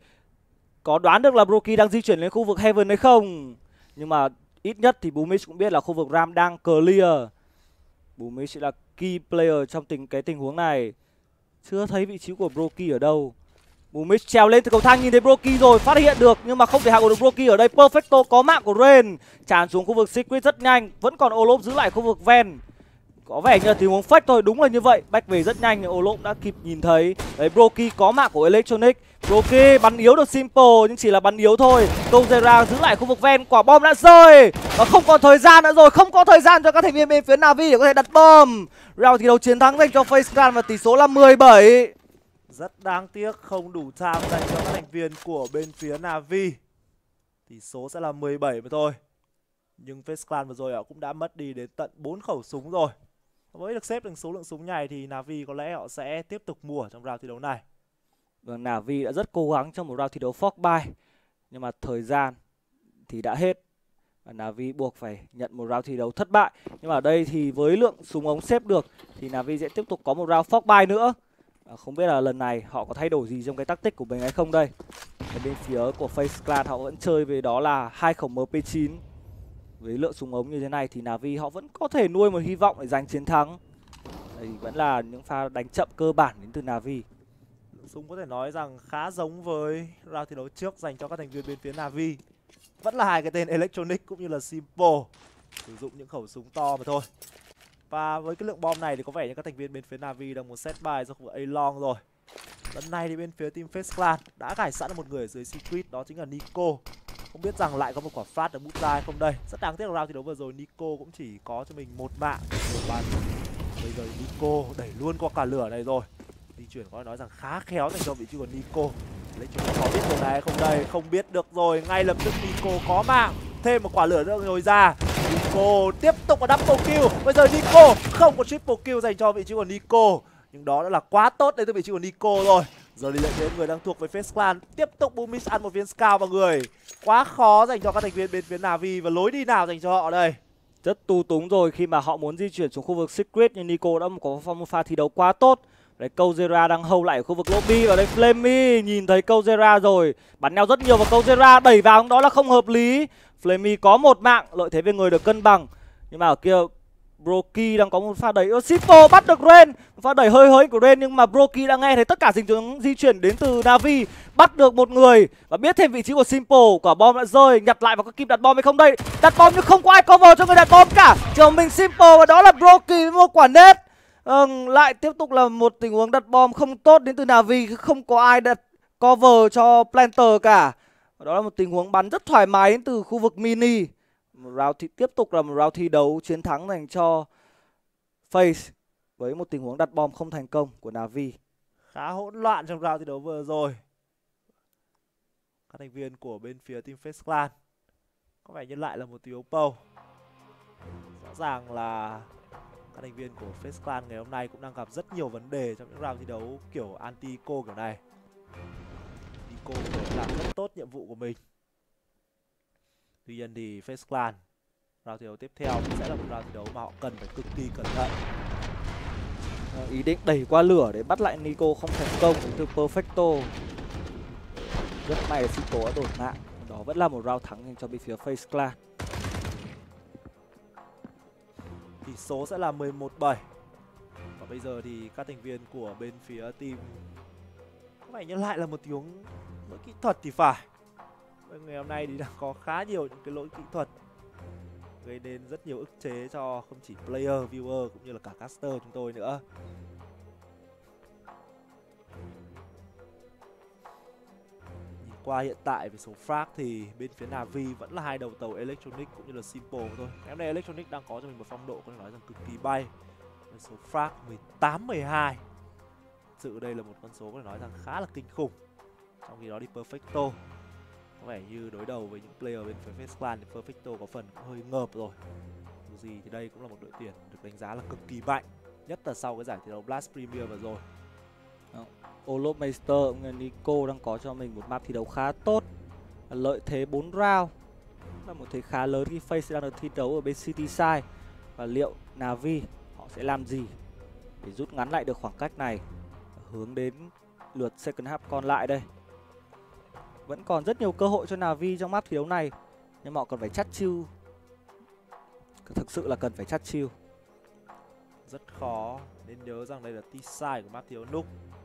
Có đoán được là Broky đang di chuyển lên khu vực Heaven hay không? Nhưng mà ít nhất thì Boomage cũng biết là khu vực Ram đang clear. Boomage sẽ là key player trong cái tình huống này. Chưa thấy vị trí của Broky ở đâu. Boomage trèo lên từ cầu thang, nhìn thấy Broky rồi, phát hiện được nhưng mà không thể hạ gục được Broky ở đây. Perfecto có mạng của Rain, tràn xuống khu vực Secret rất nhanh. Vẫn còn Olop giữ lại khu vực ven. Có vẻ như là tình huống fake thôi, đúng là như vậy. Back về rất nhanh, Olop đã kịp nhìn thấy. Đấy, Broky có mạng của Electronic. Broky bắn yếu được Simple nhưng chỉ là bắn yếu thôi. Kozera giữ lại khu vực ven, quả bom đã rơi và không còn thời gian nữa rồi, không có thời gian cho các thành viên bên phía Na'Vi để có thể đặt bom. Round thi đấu chiến thắng dành cho FaZe Clan và tỷ số là 17. rất đáng tiếc không đủ time dành cho các thành viên của bên phía Na'Vi. Tỷ số sẽ là 17 mà thôi. Nhưng FaZe Clan vừa rồi cũng đã mất đi đến tận 4 khẩu súng rồi. Với được xếp được số lượng súng này thì Na'Vi có lẽ họ sẽ tiếp tục mua trong round thi đấu này. Vâng, Na'Vi đã rất cố gắng trong một round thi đấu Fogby, nhưng mà thời gian thì đã hết và Na'Vi buộc phải nhận một round thi đấu thất bại. Nhưng mà ở đây thì với lượng súng ống xếp được thì Na'Vi sẽ tiếp tục có một round Fogby nữa. Không biết là lần này họ có thay đổi gì trong cái tactic của mình hay không đây. Ở bên phía của FaZe Clan họ vẫn chơi về đó là 2 khẩu MP9. Với lượng súng ống như thế này thì Na'Vi họ vẫn có thể nuôi một hy vọng để giành chiến thắng. Đây vẫn là những pha đánh chậm cơ bản đến từ Na'Vi. Súng có thể nói rằng khá giống với round thi đấu trước dành cho các thành viên bên phía Na'Vi. Vẫn là hai cái tên Electronic cũng như là Simple, sử dụng những khẩu súng to mà thôi. Và với cái lượng bom này thì có vẻ như các thành viên bên phía Na'Vi đang muốn set bài ra khu vực A-Long rồi. Lần này thì bên phía team FaZe Clan đã gài sẵn một người ở dưới Secret, đó chính là Nico. Không biết rằng lại có một quả flash được bút ra hay không đây. Rất đáng tiếc là round thi đấu vừa rồi Nico cũng chỉ có cho mình 1 mạng một bắn. Bây giờ Nico đẩy luôn qua cả lửa này rồi. Di chuyển có nói rằng khá khéo dành cho vị trí của Nico. Lấy chúng có biết điều này hay không đây? Không biết được rồi, ngay lập tức Nico có mạng. Thêm một quả lửa nữa rồi ra. Nico tiếp tục là double kill. Bây giờ Nico không có triple kill dành cho vị trí của Nico. Nhưng đó đã là quá tốt đến từ vị trí của Nico rồi. Giờ đi lại đến người đang thuộc với FaZe Clan. Tiếp tục Boomis ăn một viên scout vào người. Quá khó dành cho các thành viên bên phía Na'Vi. Và lối đi nào dành cho họ đây? Rất tu túng rồi khi mà họ muốn di chuyển xuống khu vực Secret. Nhưng Nico đã có một pha thi đấu quá tốt. Đấy, Kozera đang hold lại ở khu vực lobby. Ở đây Flammy nhìn thấy Kozera rồi, bắn nhau rất nhiều và Kozera đẩy vào, đó là không hợp lý. Flammy có 1 mạng, lợi thế về người được cân bằng. Nhưng mà ở kia Broky đang có một pha đẩy. Simple bắt được Ren, pha đẩy hơi hơi của Ren, nhưng mà Broky đã nghe thấy tất cả tình di chuyển đến từ Na'Vi, bắt được một người và biết thêm vị trí của Simple. Quả bom đã rơi, nhặt lại và có kịp đặt bom hay không đây? Đặt bom nhưng không có ai cover cho người đặt bom cả, chỉ có mình Simple và đó là Broky với một quả nết. Lại tiếp tục là một tình huống đặt bom không tốt đến từ Na'Vi, không có ai đặt cover cho Planter cả. Và đó là một tình huống bắn rất thoải mái đến từ khu vực mini. Tiếp tục là một round thi đấu chiến thắng dành cho FaZe với một tình huống đặt bom không thành công của Na'Vi. Khá hỗn loạn trong round thi đấu vừa rồi. Các thành viên của bên phía team FaZe Clan có vẻ như lại là một thiếu Pow. Rõ ràng là các thành viên của FaZe Clan ngày hôm nay cũng đang gặp rất nhiều vấn đề trong những round thi đấu kiểu anti-eco kiểu này. Eco làm rất tốt nhiệm vụ của mình. Tuy nhiên thì FaZe Clan round thi đấu tiếp theo sẽ là một round thi đấu mà họ cần phải cực kỳ cẩn thận. Ý định đẩy qua lửa để bắt lại Nico không thành công đến từ Perfecto. Rất may là Simple đã đổi mạng. Đó vẫn là một round thắng dành cho bên phía FaZe Clan. Tỷ số sẽ là 11-7. Và bây giờ thì các thành viên của bên phía team có vẻ như lại là một tình huống lỗi kỹ thuật thì phải. Ngày hôm nay thì đang có khá nhiều những cái lỗi kỹ thuật gây nên rất nhiều ức chế cho không chỉ player, viewer cũng như là cả caster chúng tôi nữa. Nhìn qua hiện tại về số frag thì bên phía Na'Vi vẫn là 2 đầu tàu Electronic cũng như là Simple thôi. Ngày hôm nay Electronic đang có cho mình một phong độ có thể nói rằng cực kỳ bay. Số frag 18-12. Thực sự đây là một con số có thể nói rằng khá là kinh khủng. Trong khi đó thì Perfecto có vẻ như đối đầu với những player bên phía FaZe Clan thì Perfecto có phần cũng hơi ngợp rồi. Dù gì thì đây cũng là một đội tuyển được đánh giá là cực kỳ mạnh, nhất là sau cái giải thi đấu Blast Premier vừa rồi. Olop Meister cũng như Nico đang có cho mình một map thi đấu khá tốt, lợi thế 4 round, là một thế khá lớn khi FaZe đang được thi đấu ở bên City Side. Và liệu Na'Vi họ sẽ làm gì để rút ngắn lại được khoảng cách này, hướng đến lượt second half còn lại đây. Vẫn còn rất nhiều cơ hội cho Na'Vi trong map thi đấu này, nhưng họ cần phải chắt chiu. Thực sự là cần phải chắt chiu. Rất khó, nên nhớ rằng đây là T-side của map thi đấu Nook.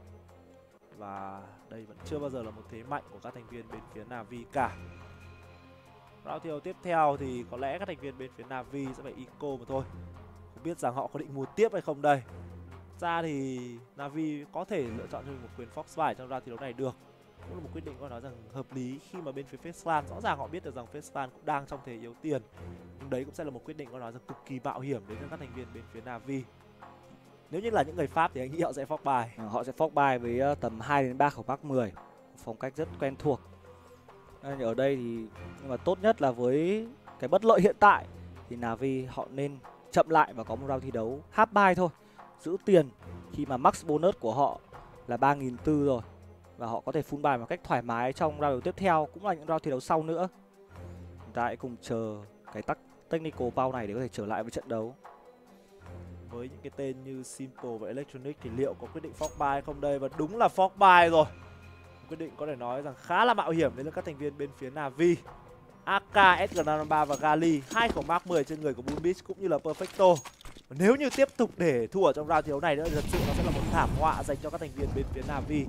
Và đây vẫn chưa bao giờ là một thế mạnh của các thành viên bên phía Na'Vi cả. Round thi đấu tiếp theo thì có lẽ các thành viên bên phía Na'Vi sẽ phải eco mà thôi. Không biết rằng họ có định mua tiếp hay không đây. Ra thì Na'Vi có thể lựa chọn cho mình một quyền Fox bài trong round thi đấu này được. Cũng là một quyết định có nói rằng hợp lý khi mà bên phía FaZe Clan rõ ràng họ biết được rằng FaZe Clan cũng đang trong thế yếu tiền. Nhưng đấy cũng sẽ là một quyết định có nói rằng cực kỳ mạo hiểm đến cho các thành viên bên phía Na'Vi. Nếu như là những người Pháp thì anh nghĩ họ sẽ Fox bài. Họ sẽ Fox bài với tầm 2 đến 3 khẩu Mark 10. Phong cách rất quen thuộc. Ở đây thì nhưng mà tốt nhất là với cái bất lợi hiện tại thì Na'Vi họ nên chậm lại và có một round thi đấu half buy thôi. Giữ tiền khi mà max bonus của họ là 3.400 rồi. Và họ có thể full bài một cách thoải mái trong round đấu tiếp theo, cũng là những round thi đấu sau nữa. Chúng ta hãy cùng chờ cái technical pause này để có thể trở lại với trận đấu. Với những cái tên như Simple và Electronic thì liệu có quyết định Fox buy không đây? Và đúng là Fox buy rồi. Quyết định có thể nói rằng khá là mạo hiểm đến các thành viên bên phía Na'Vi. AK, SG53 và Gali, 2 khẩu Mark 10 trên người của Bull Beach cũng như là Perfecto. Nếu như tiếp tục để thua trong round thi đấu này nữa thì thật sự nó sẽ là một thảm họa dành cho các thành viên bên phía Na'Vi.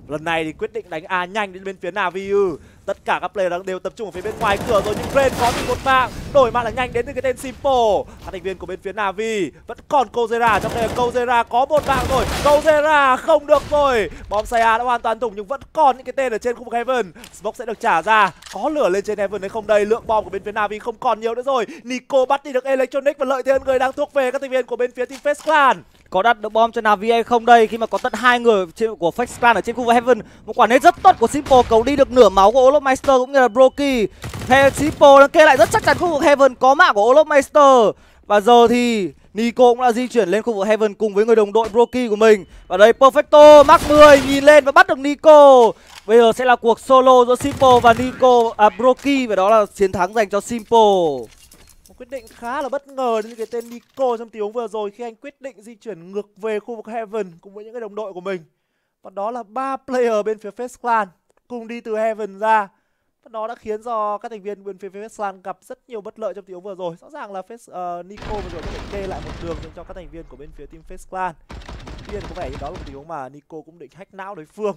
Lần này thì quyết định đánh A nhanh đến bên phía Navi. Tất cả các player đều tập trung ở phía bên ngoài cửa rồi, nhưng Rain có thêm một mạng, đổi mạng là nhanh đến từ cái tên Simple. Các thành viên của bên phía Navi vẫn còn Kozera, trong đây là Kozera có một mạng rồi, Kozera không được rồi. Bom Saya đã hoàn toàn thủng nhưng vẫn còn những cái tên ở trên khu vực Heaven. Smoke sẽ được trả ra, có lửa lên trên Heaven hay không đây? Lượng bom của bên phía Navi không còn nhiều nữa rồi. Nico bắt đi được Electronic và lợi thế hơn người đang thuộc về các thành viên của bên phía team Face Clan. Có đặt được bom cho Navi hay không đây, khi mà có tận 2 người của Face Clan ở trên khu vực Heaven. Một quả nét rất tốt của Simple cầu đi được nửa máu của Olofmeister cũng như là Broky. Simple đang kê lại rất chắc chắn khu vực Heaven, có mạng của Olofmeister. Và giờ thì Nico cũng đã di chuyển lên khu vực Heaven cùng với người đồng đội Broky của mình. Và đây Perfecto Mark 10 nhìn lên và bắt được Nico. Bây giờ sẽ là cuộc solo giữa Simple và Broky, và đó là chiến thắng dành cho Simple. Quyết định khá là bất ngờ đến cái tên Nico trong tình huống vừa rồi khi anh quyết định di chuyển ngược về khu vực Heaven cùng với những cái đồng đội của mình. Và đó là 3 player bên phía Face Clan cùng đi từ Heaven ra. Và đó đã khiến cho các thành viên bên phía Face Clan gặp rất nhiều bất lợi trong tình huống vừa rồi. Rõ ràng là Nico vừa rồi có thể kê lại một đường cho các thành viên của bên phía team Face Clan. Tuy nhiên có vẻ như đó là một tình huống mà Nico cũng định hack não đối phương.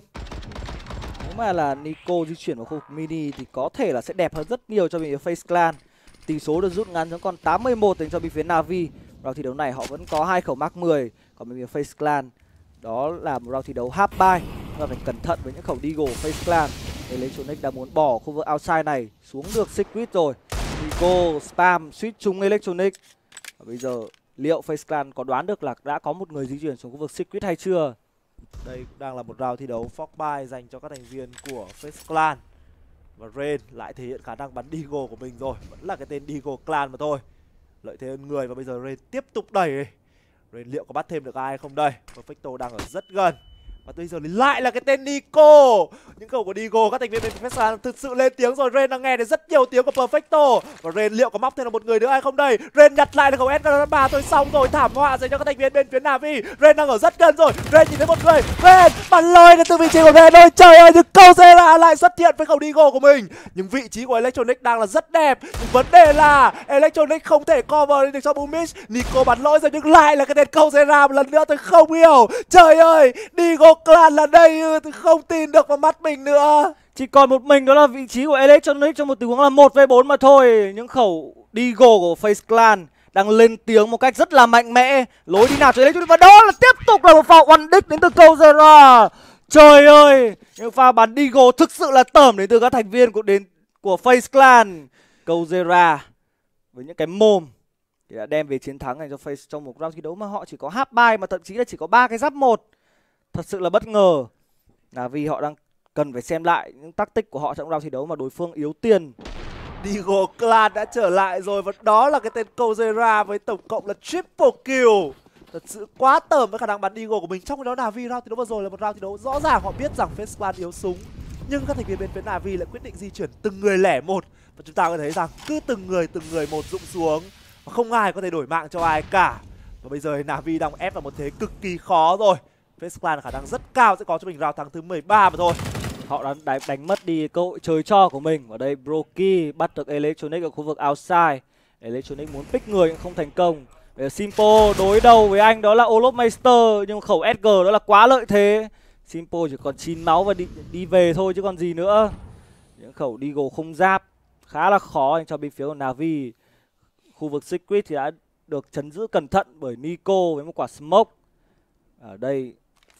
Nếu mà là Nico di chuyển vào khu vực mini thì có thể là sẽ đẹp hơn rất nhiều cho bên phía Face Clan. Tỷ số được rút ngắn xuống còn 81 dành cho bên phía Navi. Round thi đấu này họ vẫn có 2 khẩu Mark 10, còn bên phía Face Clan đó là một round thi đấu half buy. Chúng ta phải cẩn thận với những khẩu Deagle của Face Clan. Electronic đã muốn bỏ khu vực outside này xuống được Secret rồi. Nico spam suýt trúng Electronic. Và bây giờ liệu Face Clan có đoán được là đã có một người di chuyển xuống khu vực Secret hay chưa? Đây cũng đang là một round thi đấu Fox buy dành cho các thành viên của Face Clan. Và Rain lại thể hiện khả năng bắn Deagle của mình rồi. Vẫn là cái tên Deagle Clan mà thôi. Lợi thế hơn người và bây giờ Rain tiếp tục đẩy. Rain liệu có bắt thêm được ai không đây? Perfecto đang ở rất gần. Và bây giờ lại là cái tên Nico. Những cầu của Deagle, các thành viên bên phía Clan thực sự lên tiếng rồi. Rain đang nghe được rất nhiều tiếng của Perfecto. Và Rain liệu có móc thêm được một người nữa hay không đây? Rain nhặt lại được cầu S3 thôi, xong rồi, thảm họa dành cho các thành viên bên phía Navi. Rain đang ở rất gần rồi. Rain nhìn thấy một người. Rain bắn lôi đến từ vị trí của Rain ơi. Trời ơi, nhưng Kozera lại xuất hiện với cầu Deagle của mình. Nhưng vị trí của Electronic đang là rất đẹp. Nhưng vấn đề là Electronic không thể cover được cho Boomish. Nico bắn lỗi rồi nhưng lại là cái tên Kozera một lần nữa, tôi không hiểu. Trời ơi, Deagle Clan là đây ư? Tôi không tin được vào mắt mình nữa. Chỉ còn một mình đó là vị trí của Electronic trong một tình huống là 1v4 mà thôi. Những khẩu Deagle của Face Clan đang lên tiếng một cách rất là mạnh mẽ. Lối đi nào cho Electronic, và đó là tiếp tục là một pha one dick đến từ Kozera. Trời ơi, những pha bắn Deagle thực sự là tởm đến từ các thành viên của Face Clan. Kozera với những cái mồm thì đã đem về chiến thắng dành cho Face trong một round thi đấu mà họ chỉ có half buy, mà thậm chí là chỉ có 3 cái giáp 1. Thật sự là bất ngờ. Là vì họ đang cần phải xem lại những tactic của họ trong round thi đấu mà đối phương yếu tiền. Deagle Clan đã trở lại rồi và đó là cái tên Kozera với tổng cộng là triple kill. Thật sự quá tởm với khả năng bắn Deagle của mình. Trong cái đó Navi round thi đấu vừa rồi là một round thi đấu rõ ràng họ biết rằng Face Clan yếu súng, nhưng các thành viên bên phía Navi lại quyết định di chuyển từng người lẻ một. Và chúng ta có thấy rằng cứ từng người một rụng xuống và không ai có thể đổi mạng cho ai cả. Và bây giờ Navi đang ép vào một thế cực kỳ khó rồi. Face Clan khả năng rất cao sẽ có cho mình round thắng thứ 13 mà thôi. Họ đã đánh mất đi cơ hội chơi cho của mình. Ở đây Broky bắt được Electronic ở khu vực outside. Electronic muốn pick người nhưng không thành công. Bây giờ Simple đối đầu với anh đó là Olofmeister, nhưng khẩu SG đó là quá lợi thế. Simple chỉ còn 9 máu và đi về thôi chứ còn gì nữa. Những khẩu Deagle không giáp khá là khó dành cho bên phía của Navi. Khu vực Secret thì đã được chấn giữ cẩn thận bởi Nico với một quả smoke. Ở đây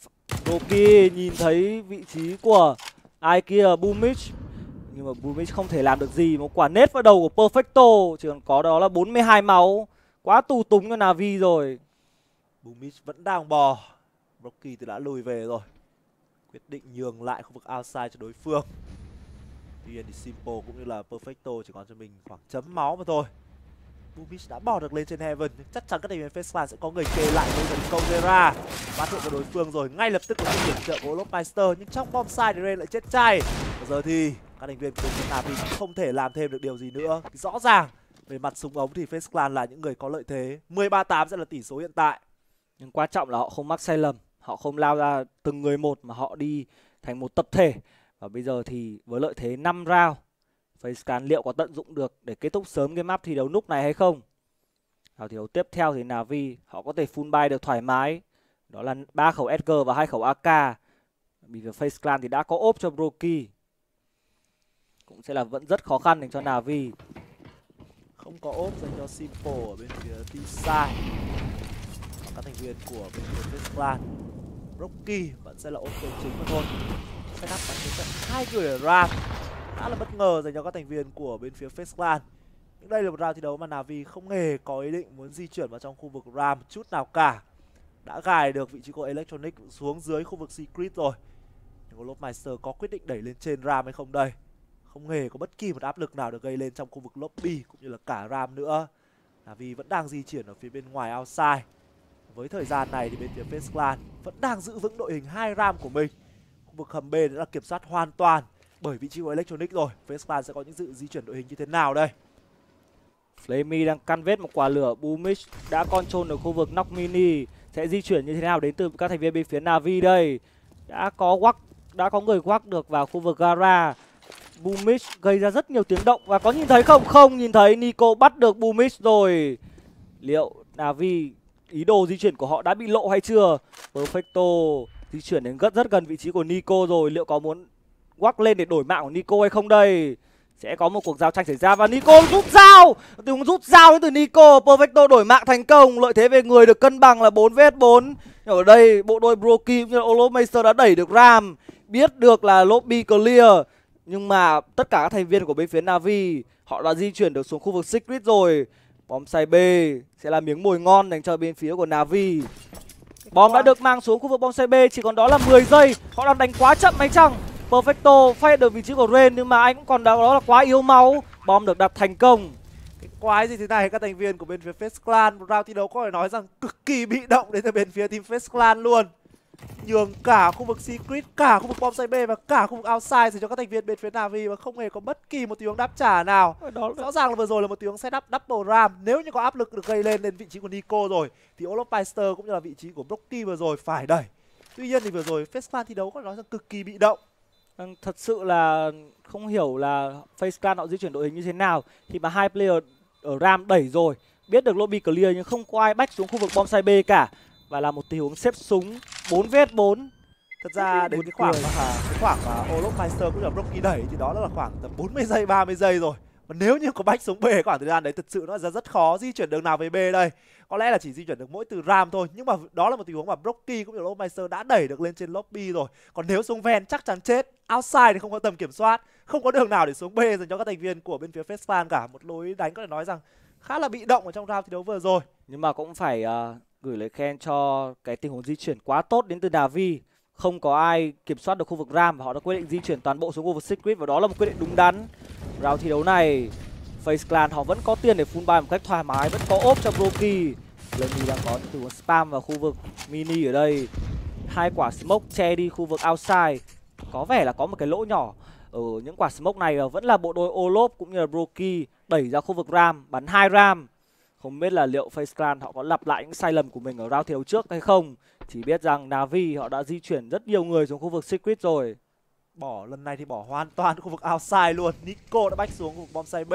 Broky nhìn thấy vị trí của ai kia, Boomich, nhưng mà Boomich không thể làm được gì. Một quả nết vào đầu của Perfecto, chỉ còn có đó là 42 máu. Quá tù túng cho Navi rồi. Boomich vẫn đang bò. Broky thì đã lùi về rồi, quyết định nhường lại khu vực outside cho đối phương. Tuy nhiên thì Simple cũng như là Perfecto chỉ còn cho mình khoảng chấm máu mà thôi. Boomich đã bỏ được lên trên Heaven, chắc chắn các thành viên Face Clan sẽ có người kê lại với Kozera. Bắt được cho đối phương rồi, ngay lập tức có sự hiểm trợ của Olofmeister, nhưng trong bomb side thì Rain lại chết chay. Và giờ thì các thành viên của Navi không thể làm thêm được điều gì nữa. Rõ ràng về mặt súng ống thì Face Clan là những người có lợi thế. 13-8 sẽ là tỷ số hiện tại. Nhưng quan trọng là họ không mắc sai lầm, họ không lao ra từng người một mà họ đi thành một tập thể. Và bây giờ thì với lợi thế 5 round, Face Clan liệu có tận dụng được để kết thúc sớm cái map thi đấu núp này hay không? Thi đấu tiếp theo thì Navi họ có thể full buy được thoải mái. Đó là 3 khẩu SG và 2 khẩu AK. Vì việc Face Clan thì đã có ốp cho Broky. Cũng sẽ là vẫn rất khó khăn dành cho Na'Vi. Không có ốp dành cho Simple ở bên phía T-Side. Các thành viên của bên phía Face Clan. Rocky vẫn sẽ là ốp cầu chính mà thôi. Setup bắn đến tận 2 người ở Ram. Khá là bất ngờ dành cho các thành viên của bên phía Face Clan. Nhưng đây là một round thi đấu mà Na'Vi không hề có ý định muốn di chuyển vào trong khu vực Ram chút nào cả. Đã gài được vị trí của Electronic xuống dưới khu vực Secret rồi. Nhưng Lobmeister có quyết định đẩy lên trên Ram hay không đây? Không hề có bất kỳ một áp lực nào được gây lên trong khu vực lobby cũng như là cả Ram nữa. Na'Vi vẫn đang di chuyển ở phía bên ngoài outside. Với thời gian này thì bên phía Face Clan vẫn đang giữ vững đội hình 2 Ram của mình. Khu vực hầm B đã là kiểm soát hoàn toàn bởi vị trí của Electronic rồi. Face Clan sẽ có những sự di chuyển đội hình như thế nào đây? Flamey đang căn vết một quả lửa. Boomich đã control ở khu vực Knock Mini. Sẽ di chuyển như thế nào đến từ các thành viên bên phía Na'Vi đây? Đã có người quắc được vào khu vực Gara. Boomich gây ra rất nhiều tiếng động. Và có nhìn thấy không? Không nhìn thấy. Nico bắt được Boomich rồi. Liệu Na'Vi ý đồ di chuyển của họ đã bị lộ hay chưa? Perfecto di chuyển đến rất gần vị trí của Nico rồi. Liệu có muốn quắc lên để đổi mạng của Nico hay không đây? Sẽ có một cuộc giao tranh xảy ra và Nico rút dao. Rút dao đến từ Nico. Perfecto đổi mạng thành công. Lợi thế về người được cân bằng là 4 vs 4. Ở đây bộ đôi Broky cũng như là Olofmeister đã đẩy được Ram. Biết được là lobby clear. Nhưng mà tất cả các thành viên của bên phía Na'Vi họ đã di chuyển được xuống khu vực Secret rồi. Bom xay B sẽ là miếng mồi ngon dành cho bên phía của Na'Vi. Bom đã được mang xuống khu vực bom xay B. Chỉ còn đó là 10 giây. Họ đang đánh quá chậm hay chăng? Perfecto phát hiện được vị trí của Rain nhưng mà anh cũng còn đó là quá yếu máu. Bom được đặt thành công. Cái quái gì thế này, các thành viên của bên phía Face Clan một round thi đấu có thể nói rằng cực kỳ bị động đến từ bên phía team Face Clan luôn. Nhường cả khu vực Secret, cả khu vực bom xay B và cả khu vực outside dành cho các thành viên bên phía Na'Vi và không hề có bất kỳ một tình huống đáp trả nào. Rõ ràng là vừa rồi là một tình huống setup double Ram. Nếu như có áp lực được gây lên đến vị trí của Nico rồi thì Olofmeister cũng như là vị trí của Broky vừa rồi phải đẩy. Tuy nhiên thì vừa rồi Face Clan thi đấu có thể nói rằng cực kỳ bị động. Thật sự là không hiểu là Face Clan họ di chuyển đội hình như thế nào khi mà hai player ở Ram đẩy rồi, biết được lobby clear nhưng không có ai bách xuống khu vực bom xay B cả. Và là một tình huống xếp súng 4 vs 4. Thật ra đến cái khoảng mà Olofmeister cũng là Broky đẩy thì đó là khoảng tầm 40 giây 30 giây rồi. Và nếu như có bách xuống B khoảng thời gian đấy thật sự nó rất khó di chuyển đường nào về B đây. Có lẽ là chỉ di chuyển được mỗi từ Ram thôi. Nhưng mà đó là một tình huống mà Broky cũng như Olofmeister đã đẩy được lên trên lobby rồi. Còn nếu xuống ven chắc chắn chết. Outside thì không có tầm kiểm soát, không có đường nào để xuống B dành cho các thành viên của bên phía Face Clan cả. Một lối đánh có thể nói rằng khá là bị động ở trong round thi đấu vừa rồi. Nhưng mà cũng phải gửi lời khen cho cái tình huống di chuyển quá tốt đến từ Na'Vi. Không có ai kiểm soát được khu vực Ram và họ đã quyết định di chuyển toàn bộ xuống khu vực Secret và đó là một quyết định đúng đắn. Round thi đấu này Face Clan họ vẫn có tiền để full buy một cách thoải mái, vẫn có ốp cho Broky. Lenny đang có những tình huống spam vào khu vực mini ở đây. 2 quả smoke che đi khu vực outside. Có vẻ là có một cái lỗ nhỏ ở những quả smoke này và vẫn là bộ đôi Olof cũng như là Broky đẩy ra khu vực Ram, bắn 2 Ram. Không biết là liệu Face Clan họ có lặp lại những sai lầm của mình ở round thi đấu trước hay không. Chỉ biết rằng Na'Vi họ đã di chuyển rất nhiều người xuống khu vực Secret rồi. Lần này thì bỏ hoàn toàn khu vực outside luôn. Nico đã bách xuống khu vực bom xay B.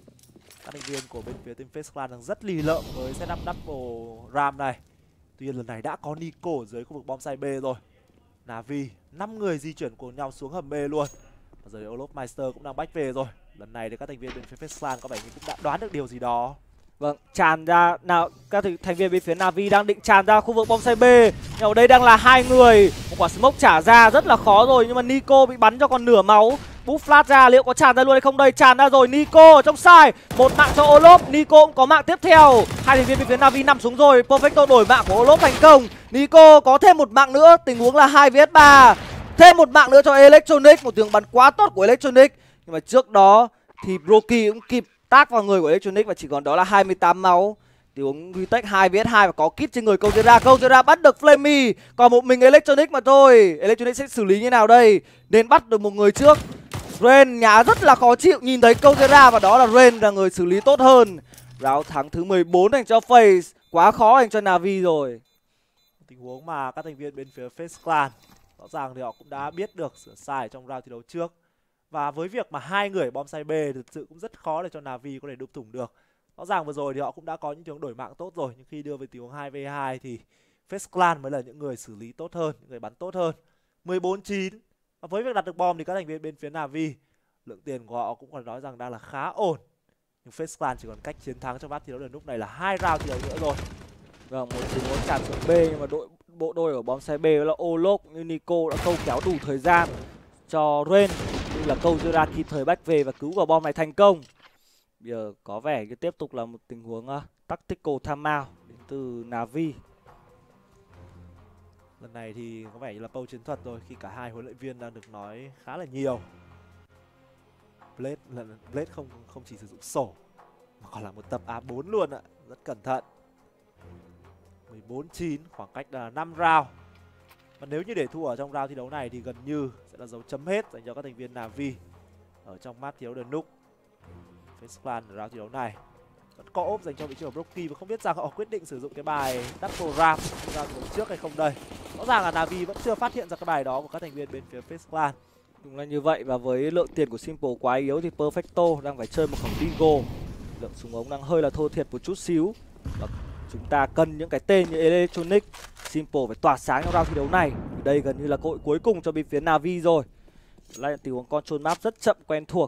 Các thành viên của bên phía team Face Clan đang rất lì lợm với setup double Ram này. Tuy nhiên lần này đã có Nico ở dưới khu vực bom xay B rồi. Na'Vi 5 người di chuyển cùng nhau xuống hầm B luôn. Và giờ Olofmeister cũng đang bách về rồi. Lần này thì các thành viên bên phía Face Clan có vẻ như cũng đã đoán được điều gì đó. Vâng, tràn ra nào, các thành viên bên phía Na'Vi đang định tràn ra khu vực bom xay B. Nhưng ở đây đang là 2 người. Một quả smoke trả ra rất là khó rồi nhưng mà Nico bị bắn cho còn nửa máu. Búp flash ra liệu có tràn ra luôn hay không đây? Tràn ra rồi, Nico ở trong side. Một mạng cho Olof, Nico cũng có mạng tiếp theo. Hai thành viên bên phía Na'Vi nằm xuống rồi. Perfecto đổi mạng của Olof thành công. Nico có thêm một mạng nữa, tình huống là 2 vs 3. Thêm một mạng nữa cho Electronic, một tiếng bắn quá tốt của Electronic. Nhưng mà trước đó thì Broky cũng kịp tác vào người của Electronic và chỉ còn đó là 28 máu. Tình huống retake 2 vs 2 và có kit trên người Kozera. Kozera bắt được Flamey, còn một mình Electronic mà thôi. Electronic sẽ xử lý như nào đây? Nên bắt được một người trước. Rain nhá rất là khó chịu, nhìn thấy Kozera và đó là Rain là người xử lý tốt hơn. Round thắng thứ 14 dành cho Face, quá khó dành cho Na'Vi rồi. Tình huống mà các thành viên bên phía Face Clan rõ ràng thì họ cũng đã biết được sửa sai trong round thi đấu trước. Và với việc mà 2 người bom xay B thực sự cũng rất khó để cho Na'Vi có thể đục thủng được. Rõ ràng vừa rồi thì họ cũng đã có những tình huống đổi mạng tốt rồi, nhưng khi đưa về tình huống 2v2 thì Face Clan mới là những người xử lý tốt hơn, những người bắn tốt hơn. 14-9. Và với việc đặt được bom thì các thành viên bên phía Na'Vi, lượng tiền của họ cũng còn nói rằng đang là khá ổn. Nhưng FaZe Clan chỉ còn cách chiến thắng trong ván thi đấu lần lúc này là 2 round thi đấu nữa rồi. Vâng, một tình huống tràn xuống B nhưng mà bộ đôi ở bonsai B là Olop như Nico đã câu kéo đủ thời gian cho Rain, như là câu Zera kịp thời back về và cứu quả bom này thành công. Bây giờ có vẻ như tiếp tục là một tình huống tactical timeout đến từ Na'Vi. Lần này thì có vẻ như là pâu chiến thuật rồi, khi cả hai huấn luyện viên đang được nói khá là nhiều. Blade không chỉ sử dụng sổ mà còn là một tập A4 luôn ạ, rất cẩn thận. 14-9, khoảng cách là 5 round. Và nếu như để thua ở trong round thi đấu này thì gần như sẽ là dấu chấm hết dành cho các thành viên Na'Vi ở trong match thi đấu The Nook. FaZe Clan ở round thi đấu này vẫn có ốp dành cho vị trí của Broky và không biết rằng họ quyết định sử dụng cái bài Double Ram ra trước hay không đây. Rõ ràng là Na'Vi vẫn chưa phát hiện ra cái bài đó của các thành viên bên phía FaZe Clan. Đúng là như vậy, và với lượng tiền của Simple quá yếu thì Perfecto đang phải chơi một khẩu Deagle. Lượng súng ống đang hơi là thua thiệt một chút xíu. Và chúng ta cần những cái tên như Electronic, Simple phải tỏa sáng trong round thi đấu này. Đây gần như là cơ hội cuối cùng cho bên phía Na'Vi rồi. Lại tình huống control map rất chậm quen thuộc.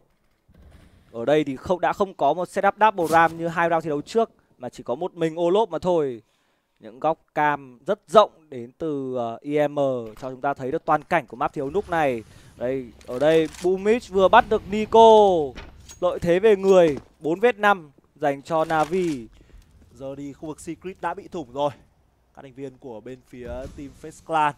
Ở đây thì đã không có một setup double ram như hai round thi đấu trước, mà chỉ có một mình Olop mà thôi. Những góc cam rất rộng đến từ IM cho chúng ta thấy được toàn cảnh của map thi đấu Nook này. Đây, ở đây Boomich vừa bắt được Nico. Lợi thế về người, 4v5 dành cho Na'Vi. Giờ đi khu vực Secret đã bị thủng rồi. Các thành viên của bên phía team FaZe Clan,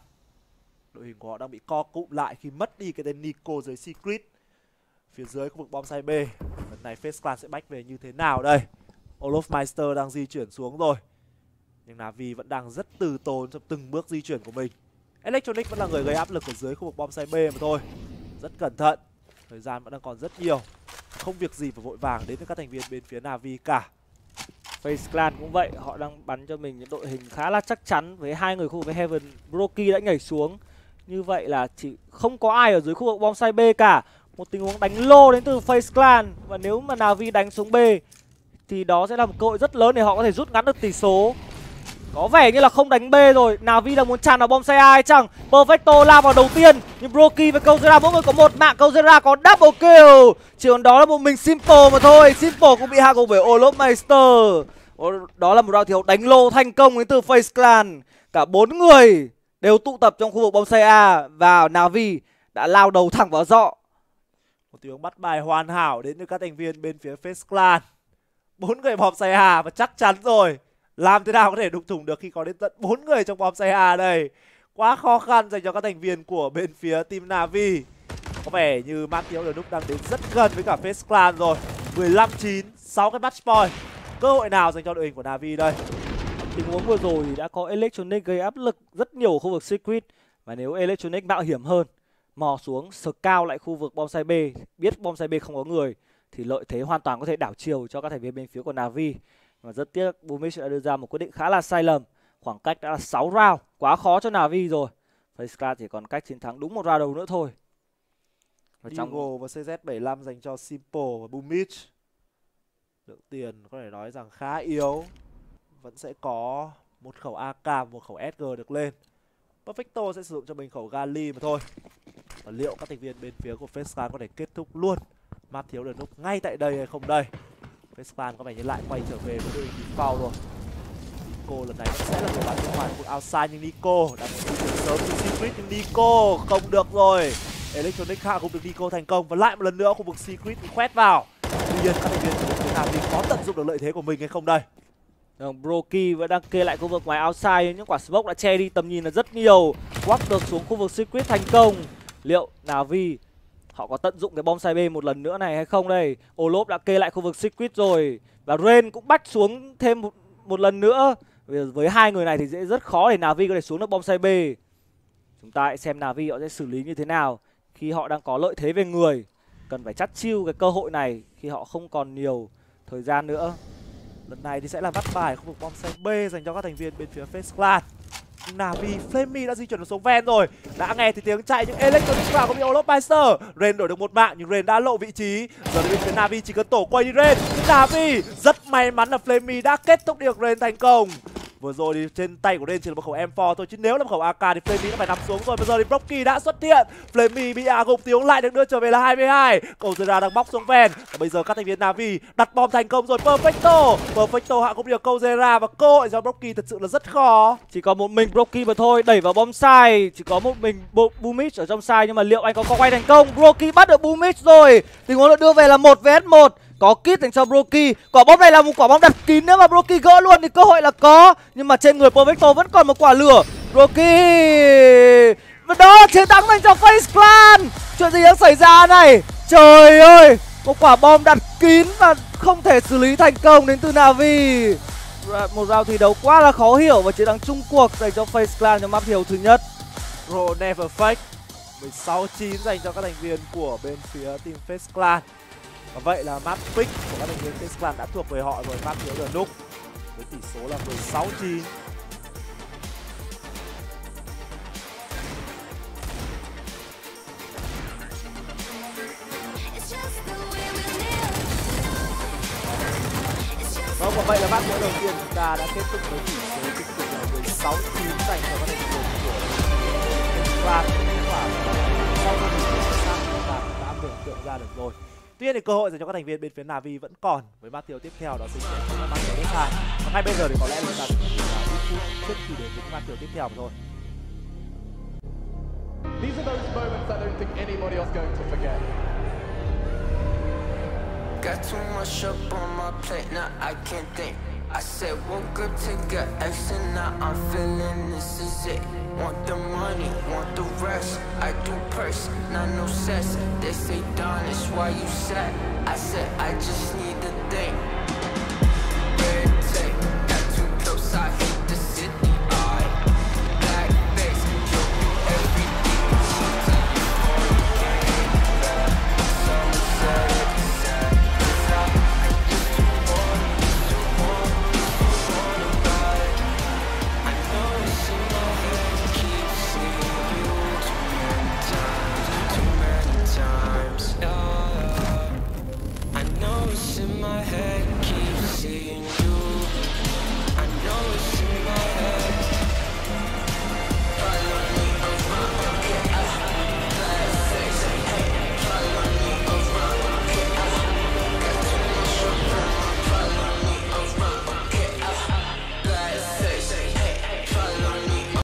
đội hình của họ đang bị co cụm lại khi mất đi cái tên Nico dưới Secret. Phía dưới khu vực bonsai B, lần này FaZe Clan sẽ back về như thế nào đây? Olofmeister đang di chuyển xuống rồi, nhưng Na'Vi vẫn đang rất từ tốn trong từng bước di chuyển của mình. Electronic vẫn là người gây áp lực ở dưới khu vực bonsai B mà thôi. Rất cẩn thận, thời gian vẫn đang còn rất nhiều, không việc gì phải vội vàng đến với các thành viên bên phía Na'Vi cả. FaZe Clan cũng vậy, họ đang bắn cho mình những đội hình khá là chắc chắn với hai người khu vực Heaven. Broky đã nhảy xuống, như vậy là chỉ không có ai ở dưới khu vực bonsai B cả. Một tình huống đánh lô đến từ FaZe Clan, và nếu mà Na'Vi đánh xuống B thì đó sẽ là một cơ hội rất lớn để họ có thể rút ngắn được tỷ số. Có vẻ như là không đánh B rồi. Na'Vi đang muốn tràn vào bom xe A hay chăng? Perfecto lao vào đầu tiên, nhưng Broky và Kozera mỗi người có một mạng. Kozera có double kill, chỉ còn đó là một mình Simple mà thôi. Simple cũng bị hạ gục bởi Olofmeister. Đó là một round thi đấu đánh lô thành công đến từ FaZe Clan. Cả 4 người đều tụ tập trong khu vực bom xe A và Na'Vi đã lao đầu thẳng vào dọ. Một tiếng bắt bài hoàn hảo đến từ các thành viên bên phía FaZe Clan. 4 người bom xe A và chắc chắn rồi, làm thế nào có thể đục thủng được khi có đến tận 4 người trong bom xe A đây. Quá khó khăn dành cho các thành viên của bên phía team Na'Vi. Có vẻ như Matthew The Nook đang đến rất gần với cả FaZe Clan rồi. 15-9, 6 cái match point. Cơ hội nào dành cho đội hình của Na'Vi đây? Tình huống vừa rồi thì đã có Electronic gây áp lực rất nhiều ở khu vực Secret. Và nếu Electronic mạo hiểm hơn, mò xuống scout lại khu vực bonsai B, biết bonsai B không có người, thì lợi thế hoàn toàn có thể đảo chiều cho các thành viên bên phía của Na'Vi. Và rất tiếc Boomich đã đưa ra một quyết định khá là sai lầm. Khoảng cách đã là 6 round, quá khó cho Na'Vi rồi. FaZe Clan chỉ còn cách chiến thắng đúng một round đầu nữa thôi. Và Deagle và CZ75 dành cho Simple và Boomich. Lượng tiền có thể nói rằng khá yếu. Vẫn sẽ có một khẩu AK, một khẩu SG được lên. Perfecto sẽ sử dụng cho mình khẩu Gali mà thôi. Và liệu các thành viên bên phía của FaZe Clan có thể kết thúc luôn map thiếu The Nook ngay tại đây hay không đây? FaZe Clan có vẻ như lại quay trở về với đội hình foul rồi. Nico lần này sẽ là người bắn bên ngoài một outside, nhưng Nico đang muốn di chuyển sớm từ Secret, nhưng Nico không được rồi. Electronic hạ cũng được Nico thành công, và lại một lần nữa khu vực Secret bị khoét vào. Tuy nhiên các thành viên của Việt Nam có tận dụng được lợi thế của mình hay không đây? Broky vẫn đang kê lại khu vực ngoài outside, nhưng quả smoke đã che đi tầm nhìn là rất nhiều. Quắc được xuống khu vực Secret thành công. Liệu Na'Vi họ có tận dụng cái bonsai B một lần nữa này hay không đây? Olop đã kê lại khu vực Secret rồi, và Rain cũng bách xuống thêm một lần nữa. Với hai người này thì sẽ rất khó để Na'Vi có thể xuống được bonsai B. Chúng ta hãy xem Na'Vi họ sẽ xử lý như thế nào khi họ đang có lợi thế về người. Cần phải chắt chiu cái cơ hội này khi họ không còn nhiều thời gian nữa. Lần này thì sẽ là bắt bài khu vực bonsai B dành cho các thành viên bên phía FaZe Clan. Na'Vi, Flammy đã di chuyển xuống ven rồi. Đã nghe thì tiếng chạy, nhưng Electronic vào có bị Olofmeister. Rain đổi được một mạng, nhưng Rain đã lộ vị trí. Giờ bên phía Na'Vi chỉ cần tổ quay đi Rain. Nhưng Na'Vi rất may mắn là Flammy đã kết thúc được Rain thành công. Vừa rồi thì trên tay của Ren chỉ là một khẩu M4 thôi, chứ nếu là một khẩu AK thì Flammy đã phải nằm xuống rồi. Bây giờ thì Brocky đã xuất hiện, Flammy bị gục tiếng lại được đưa trở về là 2v2. Kozera đang bóc xuống ven và bây giờ các thành viên Na'Vi đặt bom thành công rồi. Perfecto hạ gục được Kozera và cơ hội cho Brocky thật sự là rất khó. Chỉ có một mình Brocky mà thôi, đẩy vào bom sai, chỉ có một mình Boomich ở trong sai, nhưng mà liệu anh có quay thành công? Brocky bắt được Boomich rồi, tình huống được đưa về là 1 vs 1. Có kit dành cho Brocky. Quả bom này là một quả bom đặt kín, nếu mà Brocky gỡ luôn thì cơ hội là có, nhưng mà trên người Perfecto vẫn còn một quả lửa. Brocky, và đó là chiến thắng dành cho FaZe Clan. Chuyện gì đang xảy ra này? Trời ơi, một quả bom đặt kín và không thể xử lý thành công đến từ Na'Vi. Một round thi đấu quá là khó hiểu và chiến thắng chung cuộc dành cho FaZe Clan trong map thiểu thứ nhất. Pro Never Fake 16-9 dành cho các thành viên của bên phía team FaZe Clan. Và vậy là map pick của các thành viên FaZe Clan đã thuộc về họ rồi, map thiếu The Nuke với tỷ số là 16-9. Vâng, và vậy là map đấu đầu tiên chúng ta đã kết thúc với tỷ số kinh khủng là 16-9 dành cho các thành viên của FaZe Clan. Và sau khi chúng ta đã tưởng tượng ra được rồi. Tuy nhiên thì cơ hội dành cho các thành viên bên phía Na'Vi vẫn còn với map thiếu tiếp theo, đó chính là map thiếu thứ hai. Và ngay bây giờ thì có lẽ chúng ta sẽ trước khi đến với map thiếu tiếp theo rồi. These are those moments I don't think anybody else going to forget. Got too much up on my plate, now I can't think. I said woke up to get action, now I'm feeling this is it. Want the money, want the rest. I do purse, not no sense. They say Don is why you sad. I said I just need a thing.